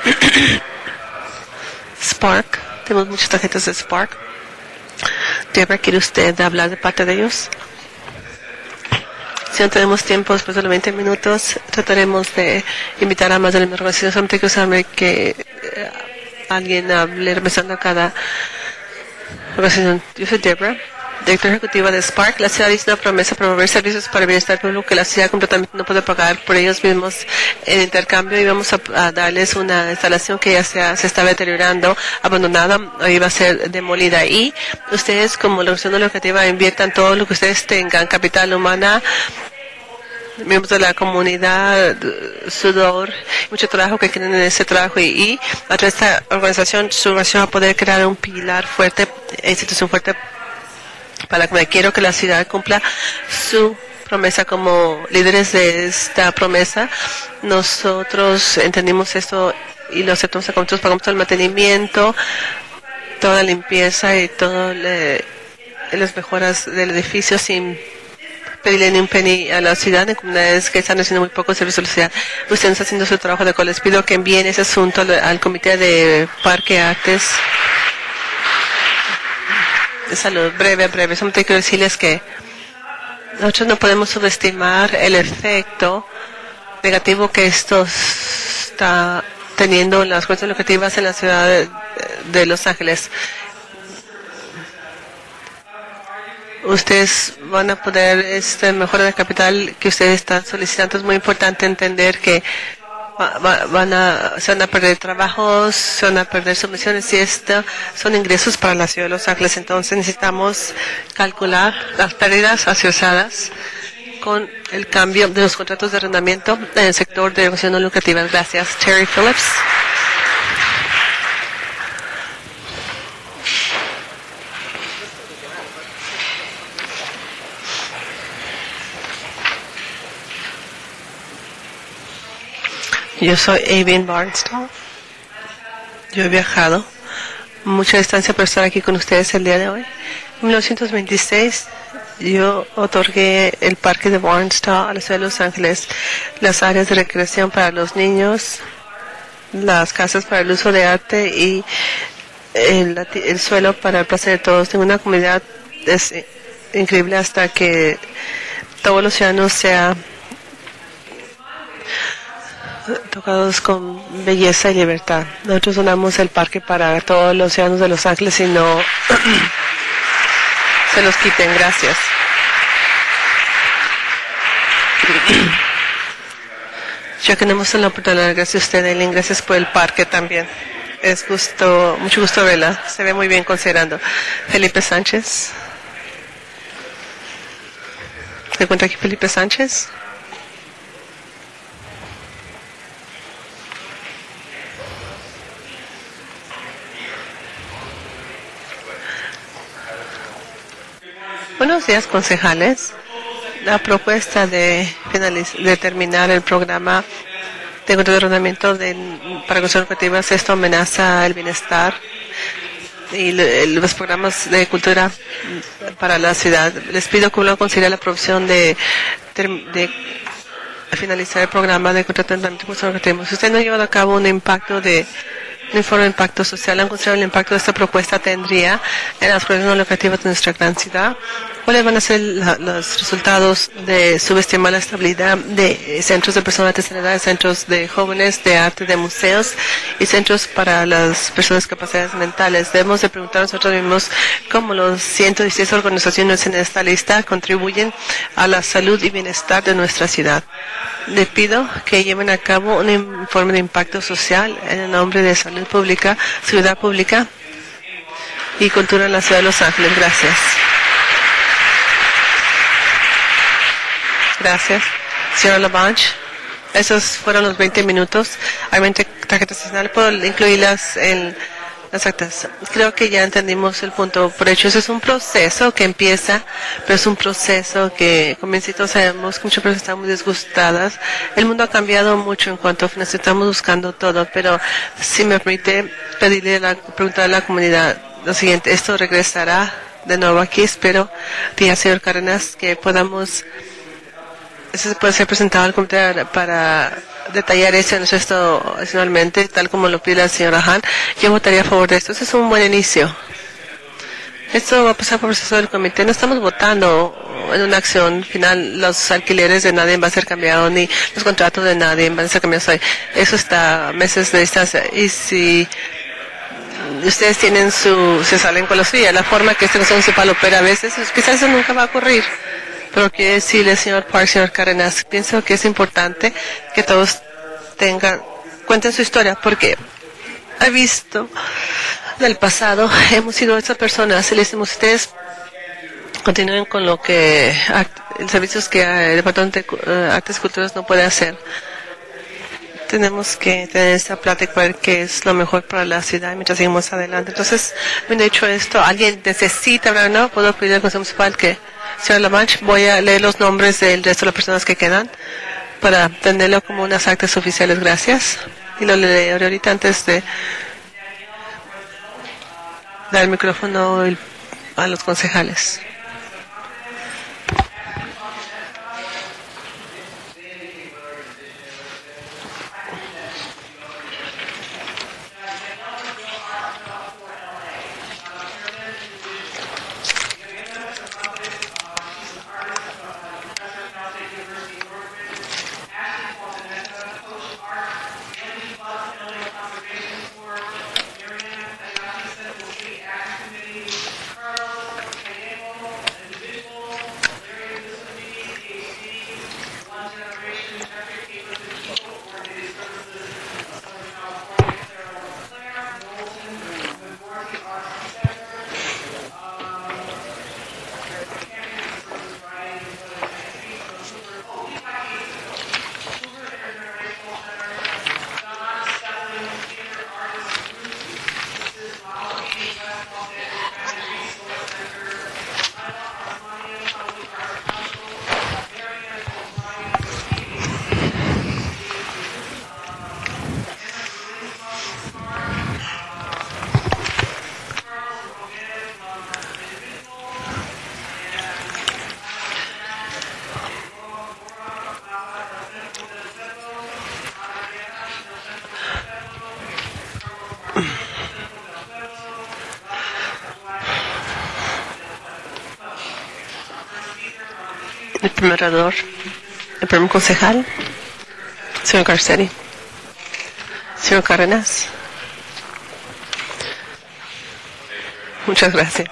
Spark. Tenemos muchas tarjetas de Spark. Deborah, ¿quiere usted hablar de parte de ellos? Si no tenemos tiempo, después de los veinte minutos, trataremos de invitar a más de la organización. Solamente quiero saber que eh, alguien hable representando a cada organización. Yo soy Deborah, directora ejecutiva de Spark. La ciudad hizo una promesa de promover servicios para el bienestar público que la ciudad completamente no puede pagar por ellos mismos en intercambio. Íbamos a, a darles una instalación que ya se, se estaba deteriorando, abandonada, o iba a ser demolida. Y ustedes, como la organización educativa, inviertan todo lo que ustedes tengan, capital humana, miembros de la comunidad, sudor, mucho trabajo que quieren en ese trabajo y, y a través de esta organización, su organización va a poder crear un pilar fuerte, institución fuerte para la comunidad. Quiero que la ciudad cumpla su promesa como líderes de esta promesa. Nosotros entendimos esto y lo aceptamos. Nosotros pagamos todo el mantenimiento, toda la limpieza y todas las mejoras del edificio sin pedirle ni un penny a la ciudad, en comunidades que están haciendo muy poco servicio a la ciudad. Usted no está haciendo su trabajo de cual les pido que envíen ese asunto al, al Comité de Parque Artes de Salud. Breve, breve. Solamente quiero decirles que nosotros no podemos subestimar el efecto negativo que esto está teniendo en las cuestiones educativas en la ciudad de, de Los Ángeles. Ustedes van a poder este, mejorar el capital que ustedes están solicitando. Es muy importante entender que va, va, van a, se van a perder trabajos, se van a perder sumisiones y esto son ingresos para la ciudad de Los Ángeles. Entonces necesitamos calcular las pérdidas asociadas con el cambio de los contratos de arrendamiento en el sector de negocios no lucrativas. Gracias. Terry Phillips. Yo soy Avian Barnstall. Yo he viajado mucha distancia para estar aquí con ustedes el día de hoy. En mil novecientos veintiséis yo otorgué el parque de Barnstall a la ciudad de Los Ángeles, las áreas de recreación para los niños, las casas para el uso de arte y el, el suelo para el placer de todos. Tengo una comunidad es increíble hasta que todos los ciudadanos sean tocados con belleza y libertad. Nosotros donamos el parque para todos los ciudadanos de Los Ángeles y no se los quiten. Gracias. Ya que tenemos la oportunidad, gracias a usted, Eileen, gracias por el parque también. Es gusto, mucho gusto verla. Se ve muy bien considerando. Felipe Sánchez. ¿Se encuentra aquí Felipe Sánchez? Buenos días, concejales. La propuesta de, de terminar el programa de control de arrendamiento de, para cuestiones educativas, esto amenaza el bienestar y le, los programas de cultura para la ciudad. Les pido que uno considere la aprobación de, de finalizar el programa de control de arrendamiento de cuestiones educativas. Si usted no ha llevado a cabo un impacto de un informe de impacto social, ¿han considerado el impacto de esta propuesta tendría en las cuestiones no lucrativas de nuestra gran ciudad? ¿Cuáles van a ser la, los resultados de subestimar la estabilidad de centros de personas de tercera edad, centros de jóvenes, de arte, de museos y centros para las personas con capacidades mentales? Debemos de preguntar a nosotros mismos cómo los ciento dieciséis organizaciones en esta lista contribuyen a la salud y bienestar de nuestra ciudad. Le pido que lleven a cabo un informe de impacto social en el nombre de salud pública, seguridad pública y cultura en la ciudad de Los Ángeles. Gracias. Gracias. Señora Labange, esos fueron los veinte minutos. Hay veinte tarjetas adicionales, puedo incluirlas en las actas. Creo que ya entendimos el punto. Por hecho, eso es un proceso que empieza, pero es un proceso que, como todos sabemos, que muchas personas están muy disgustadas. El mundo ha cambiado mucho en cuanto a finanzas. Estamos buscando todo, pero si me permite pedirle la pregunta a la comunidad lo siguiente. Esto regresará de nuevo aquí. Espero, tía señor Cárdenas, que podamos eso puede ser presentado al comité para detallar eso en esto adicionalmente, tal como lo pide la señora Han. Yo votaría a favor de esto. Eso es un buen inicio. Esto va a pasar por el proceso del comité. No estamos votando en una acción final. Los alquileres de nadie van a ser cambiados, ni los contratos de nadie van a ser cambiados hoy. Eso está a meses de distancia. Y si ustedes tienen su, se salen con la suya, la forma que este consejo municipal opera a veces, quizás eso nunca va a ocurrir. Pero quiero decirle, señor Park, señor Cárdenas, pienso que es importante que todos tengan, cuenten su historia, porque he visto del pasado, hemos sido esas personas, y les decimos, ustedes continúen con lo que, los servicios que el Departamento de Artes y Culturas no puede hacer. Tenemos que tener esta plática para ver qué es lo mejor para la ciudad mientras seguimos adelante. Entonces, habiendo dicho esto, ¿alguien necesita hablar? No, puedo pedir al Consejo Municipal que, señor Lamanche, voy a leer los nombres del resto de las personas que quedan para tenerlo como unas actas oficiales. Gracias. Y lo leeré ahorita antes de dar el micrófono a los concejales. el primer orador, el primer concejal, señor Garcetti, señor Cárdenas. Muchas gracias.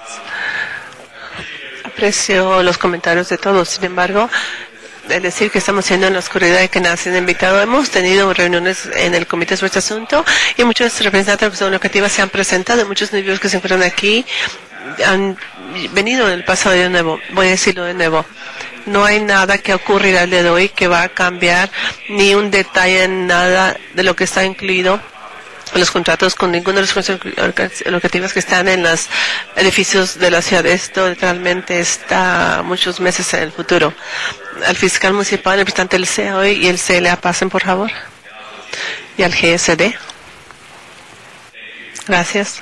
Aprecio los comentarios de todos. Sin embargo, es decir que estamos siendo en la oscuridad y que nadie se ha invitado. Hemos tenido reuniones en el comité sobre este asunto y muchos representantes de la Organización Locativa se han presentado. Muchos individuos que se encuentran aquí han venido en el pasado de nuevo. Voy a decirlo de nuevo. No hay nada que ocurrirá el día de hoy que va a cambiar ni un detalle en nada de lo que está incluido en los contratos con ninguna de las organizaciones locativas que están en los edificios de la ciudad. Esto literalmente está muchos meses en el futuro. Al fiscal municipal, el representante del C A hoy y el C L A pasen, por favor. Y al G S D. Gracias.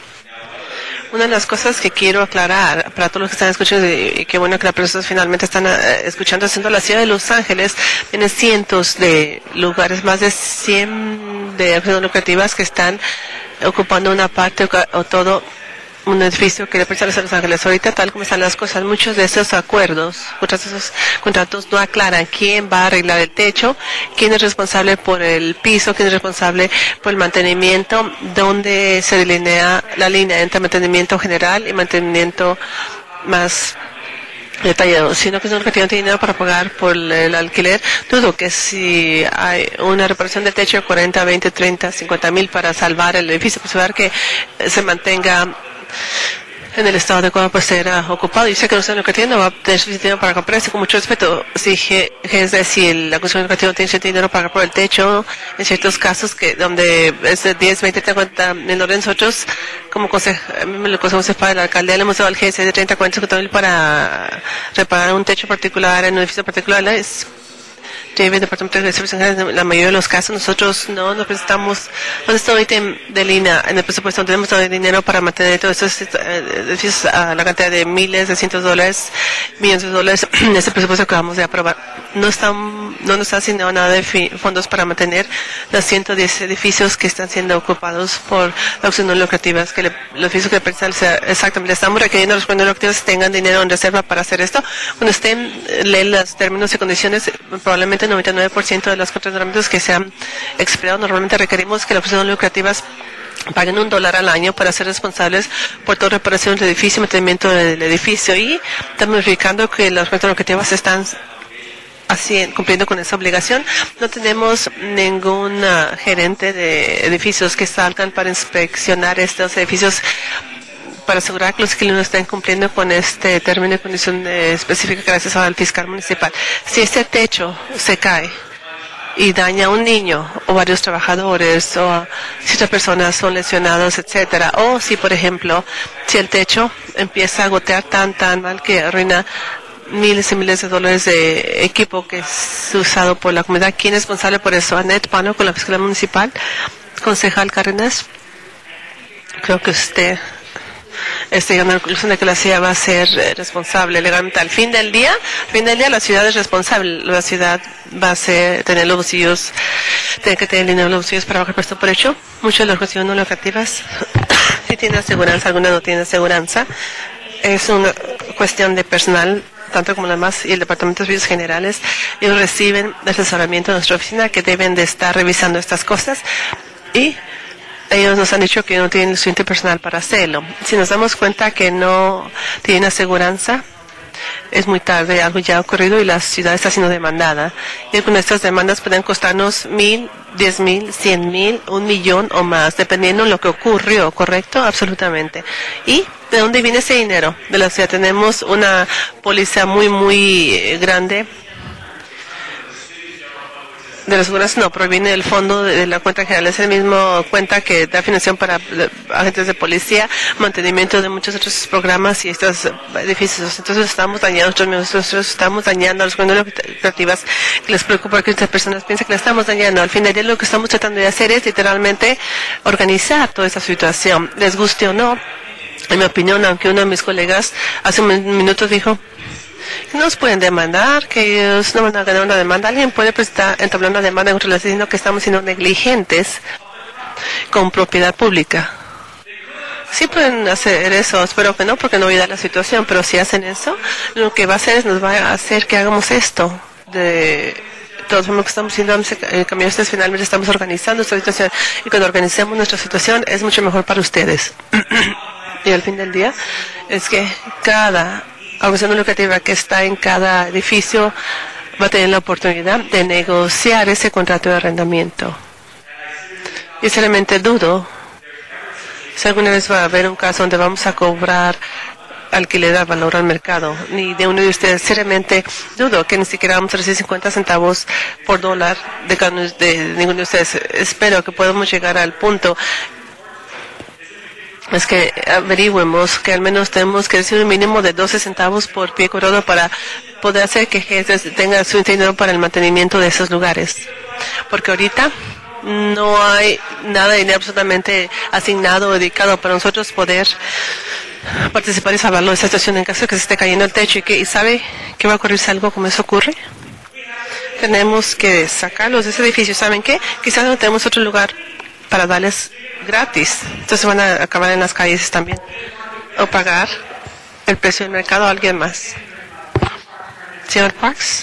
Una de las cosas que quiero aclarar para todos los que están escuchando, y qué bueno que las personas finalmente están uh, escuchando, haciendo la ciudad de Los Ángeles, tiene cientos de lugares, más de cien de organizaciones lucrativas que están ocupando una parte o, o todo un edificio que le pertenece a Los Ángeles. Ahorita, tal como están las cosas, muchos de esos acuerdos, muchos de esos contratos no aclaran quién va a arreglar el techo, quién es responsable por el piso, quién es responsable por el mantenimiento, dónde se delinea la línea entre mantenimiento general y mantenimiento más detallado. Si una persona que tiene dinero para pagar por el alquiler, dudo que si hay una reparación del techo de cuarenta, veinte, treinta, cincuenta mil para salvar el edificio, pues ver que se mantenga en el estado adecuado para ser uh, ocupado. Yo sé que usted lo que tiene no va a tener suficiente dinero para comprarse, con mucho respeto. Si es decir, la construcción educativa tiene cierto dinero para pagar por el techo, en ciertos casos que donde es de diez, veinte, cincuenta mil dólares, nosotros como consejo, el consejo municipal, la alcaldía le hemos dado al G S de treinta, cuarenta, cincuenta mil para reparar un techo particular en un edificio particular. Es David, Departamento de Servicios Generales, en la mayoría de los casos nosotros no nos presentamos, no está ahorita de línea en el presupuesto, no tenemos todo el dinero para mantener todos estos edificios a la cantidad de miles de cientos de dólares, millones de dólares en ese presupuesto que vamos a aprobar. No están, no nos está asignado nada de fondos para mantener los ciento diez edificios que están siendo ocupados por las opciones no lucrativas, que le, los edificios que pertenecen exactamente, estamos requiriendo a los opciones no lucrativas tengan dinero en reserva para hacer esto. Cuando usted lee los términos y condiciones, probablemente el noventa y nueve por ciento de los contratos que se han expirado, normalmente requerimos que las opciones no lucrativas paguen un dólar al año para ser responsables por toda reparación del edificio y mantenimiento del edificio, y estamos verificando que las opciones no lucrativas están así cumpliendo con esa obligación. No tenemos ningún uh, gerente de edificios que salgan para inspeccionar estos edificios para asegurar que los inquilinos estén cumpliendo con este término y condición eh, específica gracias al fiscal municipal. Si este techo se cae y daña a un niño o varios trabajadores, o si otras personas son lesionados, etcétera, o si, por ejemplo, si el techo empieza a gotear tan tan mal que arruina miles y miles de dólares de equipo que es usado por la comunidad, ¿quién es responsable por eso? Annette Pano, con la fiscalía municipal. Concejal Cárdenas, creo que usted Este, llegando a la conclusión de que la ciudad va a ser eh, responsable legalmente. Al fin del día, al fin del día la ciudad es responsable. La ciudad va a ser, tener los bolsillos, tiene que tener dinero en los bolsillos para bajar puesto por hecho. Muchas de las organizaciones no lucrativas sí tienen aseguranza, algunas no tienen aseguranza. Es una cuestión de personal, tanto como las demás, y el Departamento de Servicios Generales. Ellos reciben asesoramiento de nuestra oficina que deben de estar revisando estas cosas, y ellos nos han dicho que no tienen suficiente personal para hacerlo. Si nos damos cuenta que no tienen aseguranza, es muy tarde, algo ya ha ocurrido y la ciudad está siendo demandada. Y algunas de estas demandas pueden costarnos mil, diez mil, cien mil, un millón o más, dependiendo de lo que ocurrió, ¿correcto? Absolutamente. ¿Y de dónde viene ese dinero? De la ciudad. Tenemos una póliza muy, muy grande de la seguridad, no, proviene del fondo de la cuenta general. Es el mismo cuenta que da financiación para agentes de policía, mantenimiento de muchos otros programas y estos edificios. Entonces estamos dañando, nosotros estamos dañando a las comunidades lucrativas, que les preocupa que estas personas piensan que le estamos dañando. Al fin del día lo que estamos tratando de hacer es literalmente organizar toda esta situación. Les guste o no, en mi opinión, aunque uno de mis colegas hace un minuto dijo nos pueden demandar, que ellos no van a ganar una demanda. Alguien puede presentar, entablar una demanda contra los diciendo que estamos siendo negligentes con propiedad pública. Sí pueden hacer eso, espero que no, porque no ayuda a la situación, pero si hacen eso, lo que va a hacer es nos va a hacer que hagamos esto. De todo lo que estamos haciendo en Camionistas, finalmente estamos organizando esta situación, y cuando organicemos nuestra situación es mucho mejor para ustedes. Y al fin del día es que cada organización educativa que está en cada edificio va a tener la oportunidad de negociar ese contrato de arrendamiento. Y seriamente dudo si alguna vez va a haber un caso donde vamos a cobrar alquiler al valor al mercado, ni de uno de ustedes. Seriamente dudo que ni siquiera vamos a recibir cincuenta centavos por dólar de, de, de ninguno de ustedes. Espero que podamos llegar al punto es que averigüemos que al menos tenemos que recibir un mínimo de doce centavos por pie cuadrado para poder hacer que gente tenga su dinero para el mantenimiento de esos lugares. Porque ahorita no hay nada de dinero absolutamente asignado o dedicado para nosotros poder participar y salvarlo de esa situación en caso de que se esté cayendo el techo. ¿Y, que, y sabe qué va a ocurrir si algo como eso ocurre? Tenemos que sacarlos de ese edificio. ¿Saben qué? Quizás no tenemos otro lugar para darles gratis. Entonces van a acabar en las calles también. O pagar el precio del mercado a alguien más. Señor Parks.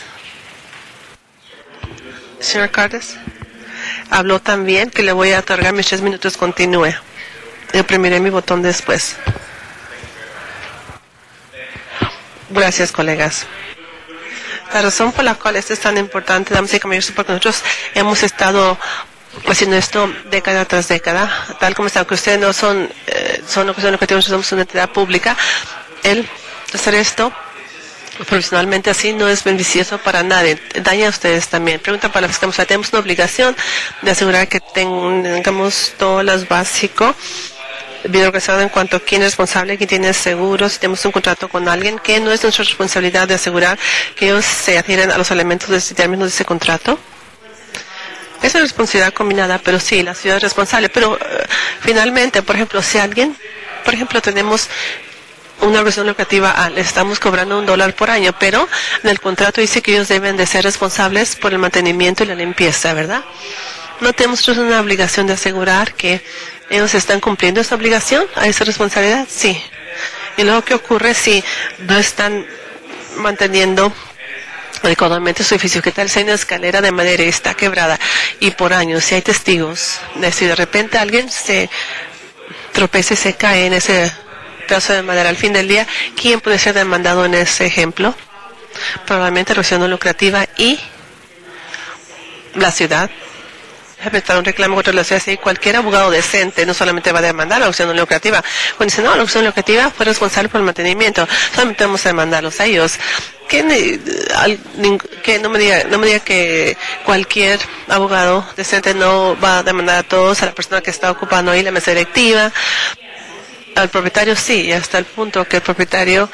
Señor Cardes. Habló también que le voy a otorgar mis tres minutos. Continúe. Yo oprimiré mi botón después. Gracias, colegas. La razón por la cual esto es tan importante, damas y caballeros, es porque nosotros hemos estado haciendo esto década tras década, tal como está, que ustedes no son, eh, son organizaciones educativas, nosotros somos una entidad pública. El hacer esto profesionalmente así no es beneficioso para nadie, daña a ustedes también. Pregunta para la fiscalía, tenemos una obligación de asegurar que tengamos todo lo básico bien organizado en cuanto a quién es responsable, quién tiene seguros, si tenemos un contrato con alguien, que no es nuestra responsabilidad de asegurar que ellos se adhieren a los elementos de términos de ese contrato. Es una responsabilidad combinada, pero sí, la ciudad es responsable. Pero uh, finalmente, por ejemplo, si alguien, por ejemplo, tenemos una organización lucrativa, ah, le estamos cobrando un dólar por año, pero en el contrato dice que ellos deben de ser responsables por el mantenimiento y la limpieza, ¿verdad? ¿No tenemos una obligación de asegurar que ellos están cumpliendo esa obligación, a esa responsabilidad? Sí. Y luego, ¿qué ocurre si no están manteniendo adecuadamente su edificio? ¿Qué tal si hay una escalera de madera y está quebrada y por años, si hay testigos, si de repente alguien se tropeza y se cae en ese pedazo de madera al fin del día, ¿quién puede ser demandado en ese ejemplo? Probablemente la organización lucrativa y la ciudad. Presentar un reclamo contra la ciudad, y cualquier abogado decente no solamente va a demandar a la organización lucrativa. Cuando dice, no, la organización lucrativa fue responsable por el mantenimiento, solamente vamos a demandarlos a ellos. Que, que no me diga, no me diga que cualquier abogado decente no va a demandar a todos, a la persona que está ocupando ahí la mesa directiva, al propietario sí, y hasta el punto que el propietario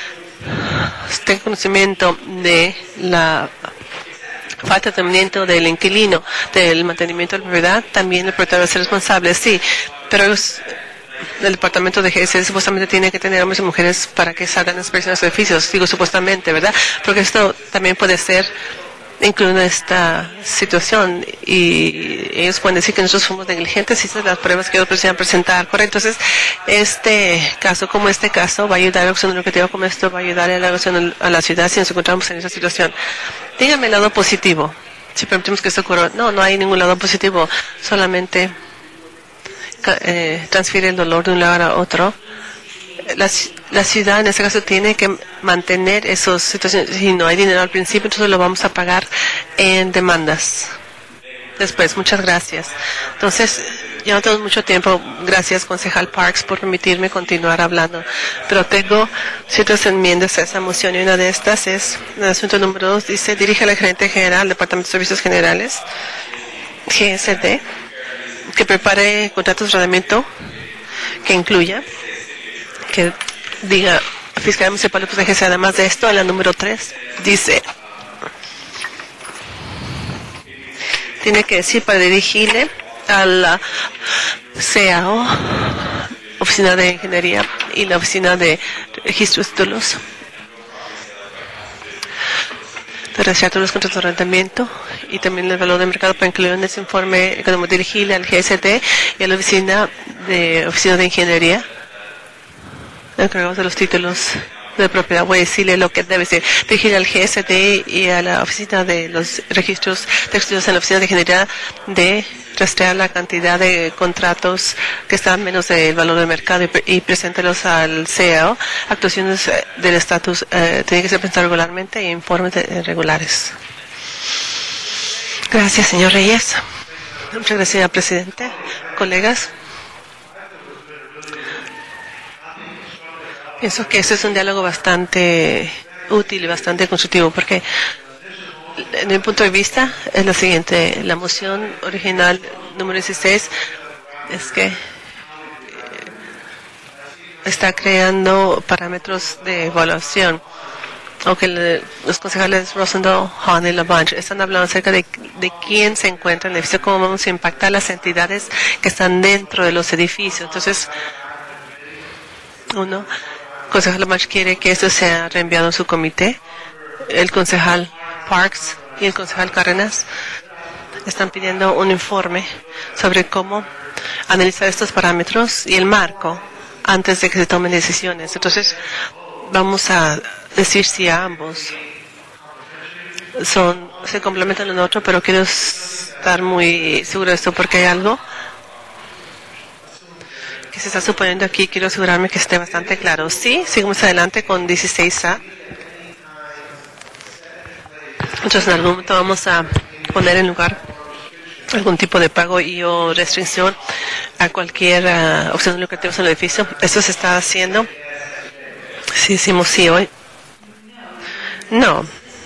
tenga conocimiento de la falta de mantenimiento del inquilino, del mantenimiento de la propiedad, también el propietario debe ser responsable, sí, pero ellos, el departamento de G S supuestamente tiene que tener hombres y mujeres para que salgan a inspeccionar los edificios, digo supuestamente, ¿verdad? Porque esto también puede ser incluido en esta situación y ellos pueden decir que nosotros fuimos negligentes y estas son las pruebas que ellos precisan presentar, ¿correcto? Entonces, este caso, como este caso, va a ayudar a la acción educativa como esto, va a ayudar a la acción a la ciudad si nos encontramos en esa situación. Dígame el lado positivo. Si permitimos que esto ocurra, no, no hay ningún lado positivo, solamente eh, transfiere el dolor de un lado a otro. La, la ciudad en este caso tiene que mantener esas situaciones. Si no hay dinero al principio, entonces lo vamos a pagar en demandas. Después, muchas gracias. Entonces, ya no tenemos mucho tiempo. Gracias, concejal Parks, por permitirme continuar hablando. Pero tengo ciertas enmiendas a esa moción y una de estas es, en el asunto número dos, dice, dirige al gerente general, Departamento de Servicios Generales, G S D, que prepare contratos de arrendamiento que incluya, que diga Fiscalía Municipal de G S D. Además de esto, en la número tres, dice, tiene que decir para dirigirle a la C A O, Oficina de Ingeniería, y la Oficina de Registros de Títulos, de registrar todos los contratos de arrendamiento y también el valor de mercado para incluir en ese informe, como dirigirle al G S D y a la Oficina de, Oficina de Ingeniería encargados de los títulos de propiedad. Voy a decirle lo que debe ser. Dirigir al G S D y a la oficina de los registros textiles en la oficina de ingeniería de rastrear la cantidad de contratos que están menos del valor del mercado y, y preséntelos al C E O. Actuaciones del estatus eh, tienen que ser presentadas regularmente e informes de, regulares. Gracias, señor Reyes. Muchas gracias, señor presidente. Colegas. Pienso que este es un diálogo bastante útil y bastante constructivo porque, en mi punto de vista, es lo siguiente. La moción original número dieciséis es que está creando parámetros de evaluación. Aunque le, los concejales Rosendale, Hahn y Labange están hablando acerca de, de quién se encuentra en el edificio, cómo vamos a impactar las entidades que están dentro de los edificios. Entonces, uno, el concejal Labange quiere que esto sea reenviado a su comité. El concejal Parks y el concejal Cárdenas están pidiendo un informe sobre cómo analizar estos parámetros y el marco antes de que se tomen decisiones. Entonces, vamos a decir si a ambos son, se complementan uno otro, pero quiero estar muy seguro de esto porque hay algo que se está suponiendo aquí. Quiero asegurarme que esté bastante claro. Sí, seguimos adelante con dieciséis A. Entonces, en algún momento vamos a poner en lugar algún tipo de pago y o restricción a cualquier uh, opción lucrativa en el edificio. Esto se está haciendo. Sí, decimos sí hoy. No.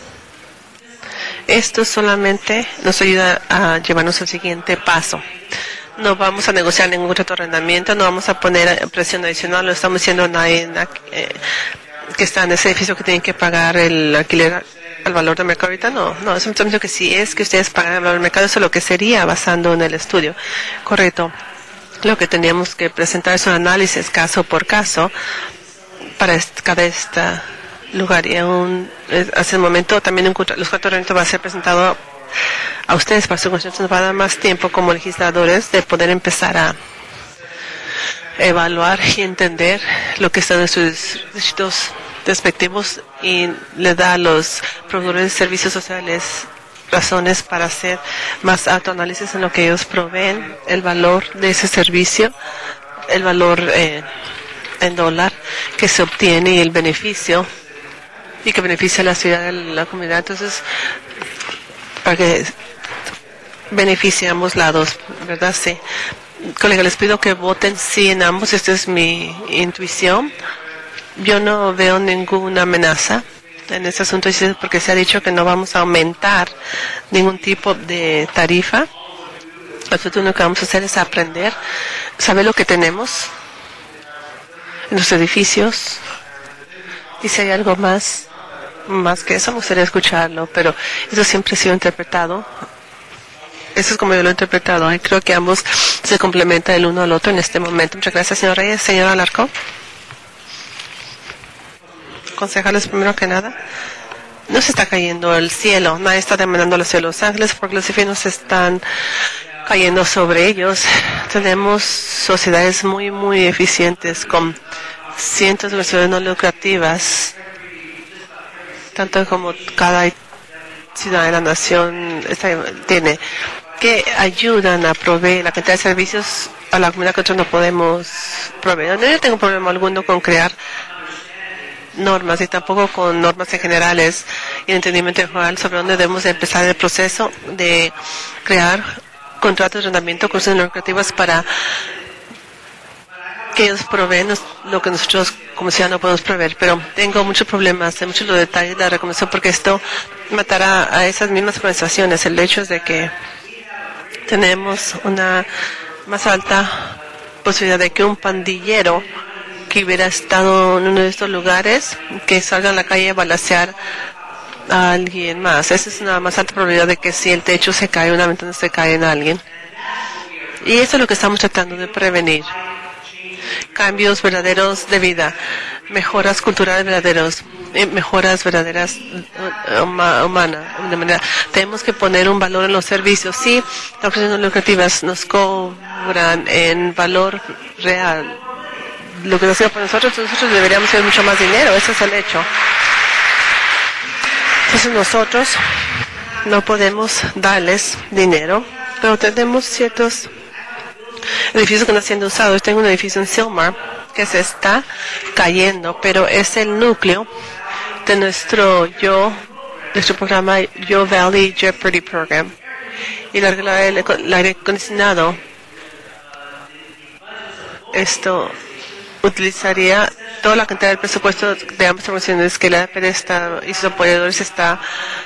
Esto solamente nos ayuda a llevarnos al siguiente paso. No vamos a negociar ningún contrato de arrendamiento, no vamos a poner presión adicional, lo estamos diciendo a nadie eh, que está en ese edificio que tienen que pagar el alquiler al valor del mercado ahorita. No, no, es un término que si es que ustedes pagan el valor del mercado, eso es lo que sería basando en el estudio. Correcto. Lo que teníamos que presentar es un análisis caso por caso para este, cada este lugar. Y aún, hace el momento también un, los cuatro eventos va a ser presentado a ustedes para su consideración. Nos va a dar más tiempo como legisladores de poder empezar a evaluar y entender lo que están en sus distritos respectivos y le da a los proveedores de servicios sociales razones para hacer más autoanálisis en lo que ellos proveen, el valor de ese servicio, el valor eh, en dólar que se obtiene y el beneficio y que beneficia a la ciudad y la comunidad. Entonces, para que beneficie a ambos lados, ¿verdad? Sí. Colega, les pido que voten sí en ambos. Esta es mi intuición. Yo no veo ninguna amenaza en este asunto porque se ha dicho que no vamos a aumentar ningún tipo de tarifa. Nosotros lo que vamos a hacer es aprender, saber lo que tenemos en los edificios y si hay algo más, más que eso, me gustaría escucharlo, pero eso siempre ha sido interpretado. Eso es como yo lo he interpretado. Y creo que ambos se complementan el uno al otro en este momento. Muchas gracias, señor Reyes. Señor Alarcón. Concejales, primero que nada, no se está cayendo el cielo. Nadie está demandando los cielos. Los ángeles, porque los infiernos están cayendo sobre ellos. Tenemos sociedades muy, muy eficientes con cientos de ciudades no lucrativas, tanto como cada ciudad de la nación está, tiene, que ayudan a proveer la cantidad de servicios a la comunidad que nosotros no podemos proveer. No, yo tengo problema alguno con crear normas y tampoco con normas en generales y el entendimiento general sobre dónde debemos de empezar el proceso de crear contratos de arrendamiento con cosas lucrativas para que ellos proveen lo que nosotros como ciudadanos podemos proveer. Pero tengo muchos problemas, hay muchos detalles de la recomendación porque esto matará a esas mismas organizaciones. El hecho es de que tenemos una más alta posibilidad de que un pandillero que hubiera estado en uno de estos lugares, que salga a la calle a balacear a alguien más. Esa es una más alta probabilidad de que si el techo se cae, una ventana se cae en alguien. Y eso es lo que estamos tratando de prevenir. Cambios verdaderos de vida, mejoras culturales verdaderos, mejoras verdaderas humanas. De manera, tenemos que poner un valor en los servicios. Sí, las organizaciones lucrativas nos cobran en valor real lo que está haciendo por nosotros, nosotros deberíamos hacer mucho más dinero. Ese es el hecho. Entonces nosotros no podemos darles dinero, pero tenemos ciertos edificios que no están siendo usados. Tengo un edificio en Silmar que se está cayendo, pero es el núcleo de nuestro yo, nuestro programa Yo Valley Jeopardy Program. Y el, el, el aire acondicionado, esto utilizaría toda la cantidad del presupuesto de ambas promociones que la A P D está y sus apoyadores está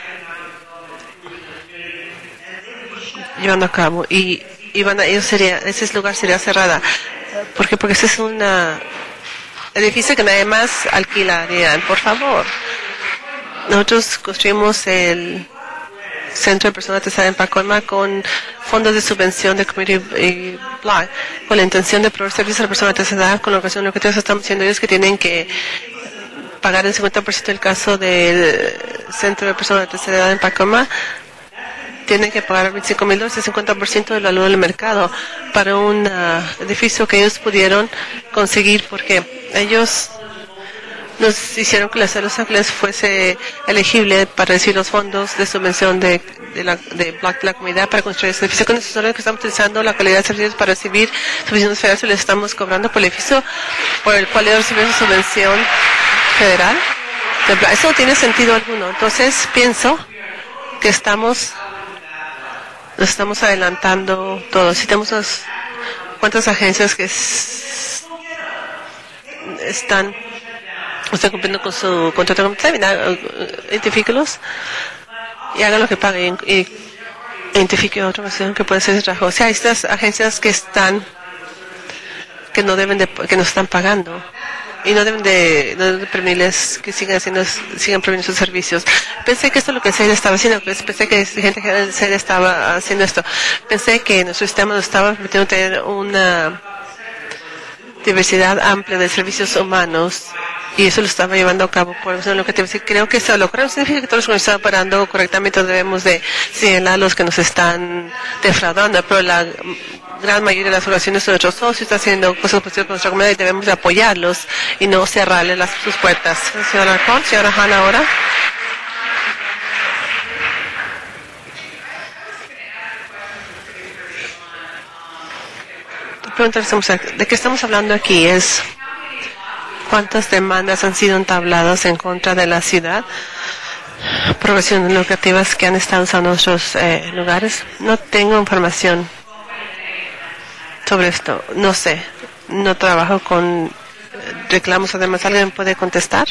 llevando a cabo, y, y van a, ellos sería, ese lugar sería cerrada. ¿Por qué? Porque ese es un edificio que nadie más alquilarían. Por favor, nosotros construimos el Centro de Personas Tercera en Pacoima con fondos de subvención de Community Block, con la intención de proveer servicios a la persona de tercera edad. Con la ocasión, lo que estamos diciendo ellos que tienen que pagar el cincuenta por ciento del caso del Centro de Personas de Tercera Edad en Pacoima. Tienen que pagar veinticinco mil dólares, el cincuenta por ciento del valor del mercado para un uh, edificio que ellos pudieron conseguir, porque ellos nos hicieron que la ciudad de Los Ángeles fuese elegible para recibir los fondos de subvención de, de, la, de Block de la comunidad para construir ese edificio. Con nosotros que estamos utilizando la calidad de servicios para recibir subvenciones federales, les estamos cobrando por el edificio por el cual ellos reciben subvención federal. Eso no tiene sentido alguno. Entonces pienso que estamos nos estamos adelantando todo. Si tenemos unas cuantas agencias que s- están están cumpliendo con su contrato comunitario, identifíquelos y hagan lo que paguen, y identifique otra opción que puede ser ese trabajo. O sea, hay estas agencias que están que no deben de, que no están pagando, y no deben de, no deben de permitirles que sigan haciendo, sigan proveyendo sus servicios. Pensé que esto es lo que C E D estaba haciendo, pensé que gente de C E D estaba haciendo esto. Pensé que nuestro sistema nos estaba permitiendo tener una diversidad amplia de servicios humanos, y eso lo estaba llevando a cabo por lo que te decir. Creo que eso lo creo significa que todos los que nos están operando correctamente debemos de señalar a los que nos están defraudando, pero la gran mayoría de las organizaciones de nuestros socios están haciendo cosas positivas con nuestra comunidad y debemos de apoyarlos y no cerrarles las, sus puertas. Señora Arcón, señora Han ahora. ¿De qué estamos hablando aquí? Es cuántas demandas han sido entabladas en contra de la ciudad por organizaciones lucrativas que han estado usando nuestros eh, lugares. No tengo información sobre esto. No sé. No trabajo con reclamos. Además, ¿alguien puede contestar?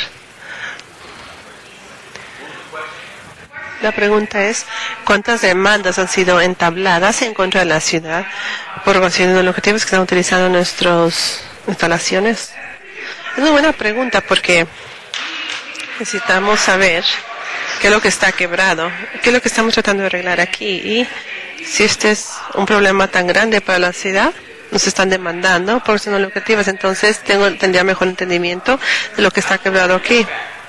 La pregunta es, ¿cuántas demandas han sido entabladas en contra de la ciudad por organizaciones lucrativas que están utilizando nuestras instalaciones? Es una buena pregunta porque necesitamos saber qué es lo que está quebrado, qué es lo que estamos tratando de arreglar aquí, y si este es un problema tan grande para la ciudad, nos están demandando por ser no lucrativas, entonces tengo, tendría mejor entendimiento de lo que está quebrado aquí.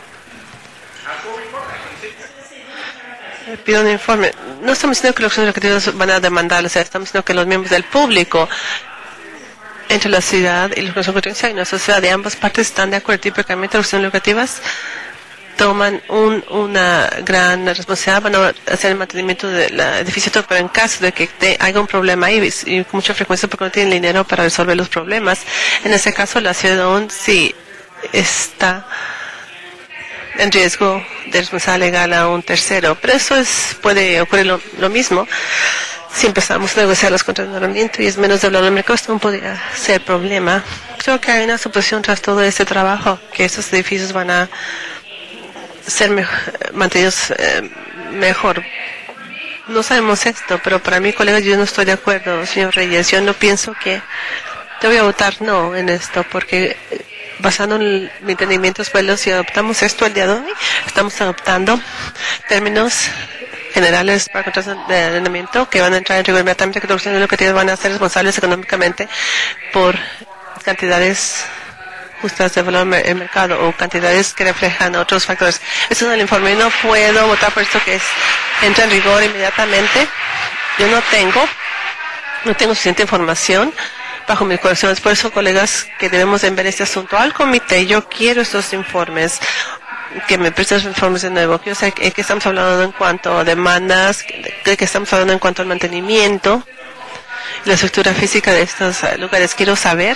Pido un informe. No estamos diciendo que los lucrativos van a demandar, o sea, estamos diciendo que los miembros del público entre la ciudad y los lucrativos y la sociedad de ambas partes están de acuerdo. Típicamente las lucrativas toman un, una gran responsabilidad, van a hacer el mantenimiento del edificio, pero en caso de que te, haya un problema ahí, y con mucha frecuencia porque no tienen dinero para resolver los problemas, en ese caso la ciudad aún sí está en riesgo de responsabilidad legal a un tercero. Pero eso es, puede ocurrir lo, lo mismo si empezamos a negociar los contratos de arrendamiento y es menos de hablar del mercado. Esto no podría ser problema. Creo que hay una suposición tras todo este trabajo, que estos edificios van a ser me mantenidos eh, mejor. No sabemos esto, pero para mí, colegas, yo no estoy de acuerdo, señor Reyes. Yo no pienso que te voy a votar no en esto, porque basando en mi entendimiento, pues, si adoptamos esto el día de hoy, estamos adoptando términos generales para contratos de arrendamiento que van a entrar en rigor inmediatamente, que los lucrativos van a ser responsables económicamente por cantidades justas de valor en el mercado o cantidades que reflejan otros factores. Eso es el informe. No puedo votar por esto que es, entra en rigor inmediatamente. Yo no tengo, no tengo suficiente información bajo mi corazón. Es por eso, colegas, que debemos enviar este asunto al comité. Yo quiero estos informes, que me presten los informes de nuevo. Yo sé que, que estamos hablando en cuanto a demandas, que, que estamos hablando en cuanto al mantenimiento, la estructura física de estos lugares. Quiero saber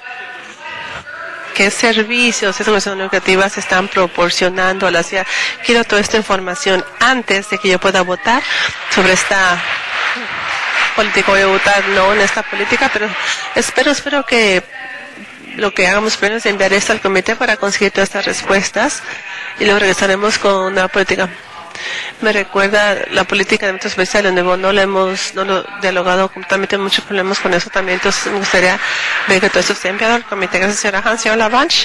qué servicios esas organizaciones educativas están proporcionando a la ciudad. Quiero toda esta información antes de que yo pueda votar sobre esta política. Voy a votar no en esta política, pero espero, espero que lo que hagamos primero es enviar esto al comité para conseguir todas estas respuestas y luego regresaremos con una política. Me recuerda la política de método especial, donde no lo hemos no lo dialogado completamente, muchos problemas con eso también. Entonces me gustaría ver que todo esto esté enviado al comité. Gracias, señora Hans. Señora Lavanche.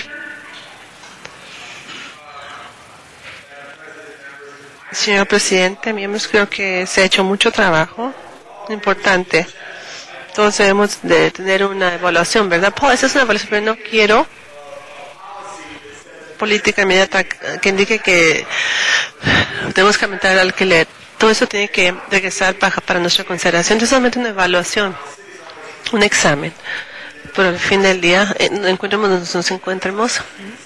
Señor presidente, miembros, creo que se ha hecho mucho trabajo importante. Todos debemos de tener una evaluación, ¿verdad? Paul, esa es una evaluación, pero no quiero política inmediata que indique que tenemos que aumentar el alquiler. Todo eso tiene que regresar para, para nuestra consideración. Es solamente una evaluación, un examen. Pero al fin del día, encontremos donde nos encontremos.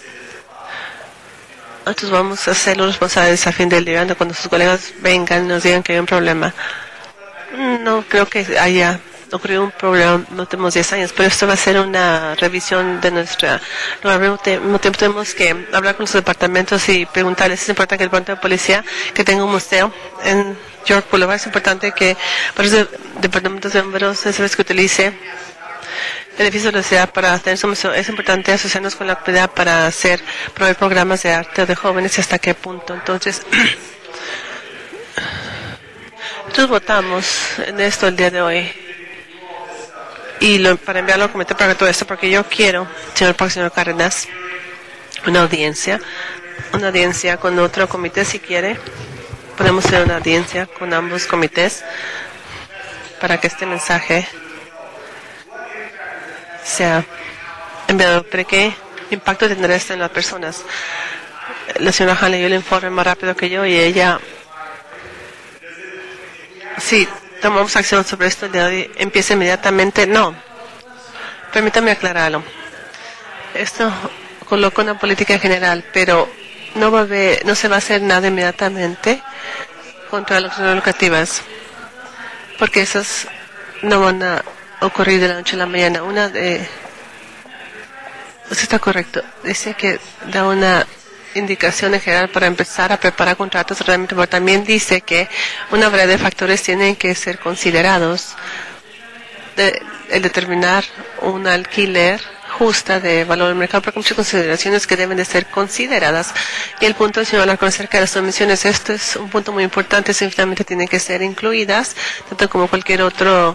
Nosotros vamos a ser los responsables a fin del día, cuando sus colegas vengan y nos digan que hay un problema. No creo que haya ocurrido un problema en los últimos diez años, pero esto va a ser una revisión de nuestra... No, al mismo tiempo tenemos que hablar con los departamentos y preguntarles. Es importante que el departamento de policía que tenga un museo en York Boulevard. Es importante que para los departamentos de bomberos esa vez que utilice el edificio de la ciudad para tener su museo. Es importante asociarnos con la comunidad para hacer, proveer programas de arte de jóvenes y hasta qué punto. Entonces, nosotros votamos en esto el día de hoy. Y lo, para enviarlo al comité para todo esto, porque yo quiero, señor Parks, señor Cárdenas, una audiencia, una audiencia con otro comité si quiere. Podemos hacer una audiencia con ambos comités para que este mensaje sea enviado. ¿Pero qué impacto tendrá esto en las personas? La señora Han leyó el informe más rápido que yo y ella... Sí, tomamos acción sobre esto el día de hoy. Empieza inmediatamente. No. Permítame aclararlo. Esto coloca una política general, pero no va a haber, no se va a hacer nada inmediatamente contra las organizaciones educativas, porque esas no van a ocurrir de la noche a la mañana. Una de... Usted está correcto. Dice que da una indicación en general para empezar a preparar contratos realmente, pero también dice que una variedad de factores tienen que ser considerados. De, el determinar un alquiler justa de valor del mercado, porque hay muchas consideraciones que deben de ser consideradas. Y el punto del señor Alarcón acerca de las emisiones, esto es un punto muy importante, simplemente tienen que ser incluidas, tanto como cualquier otro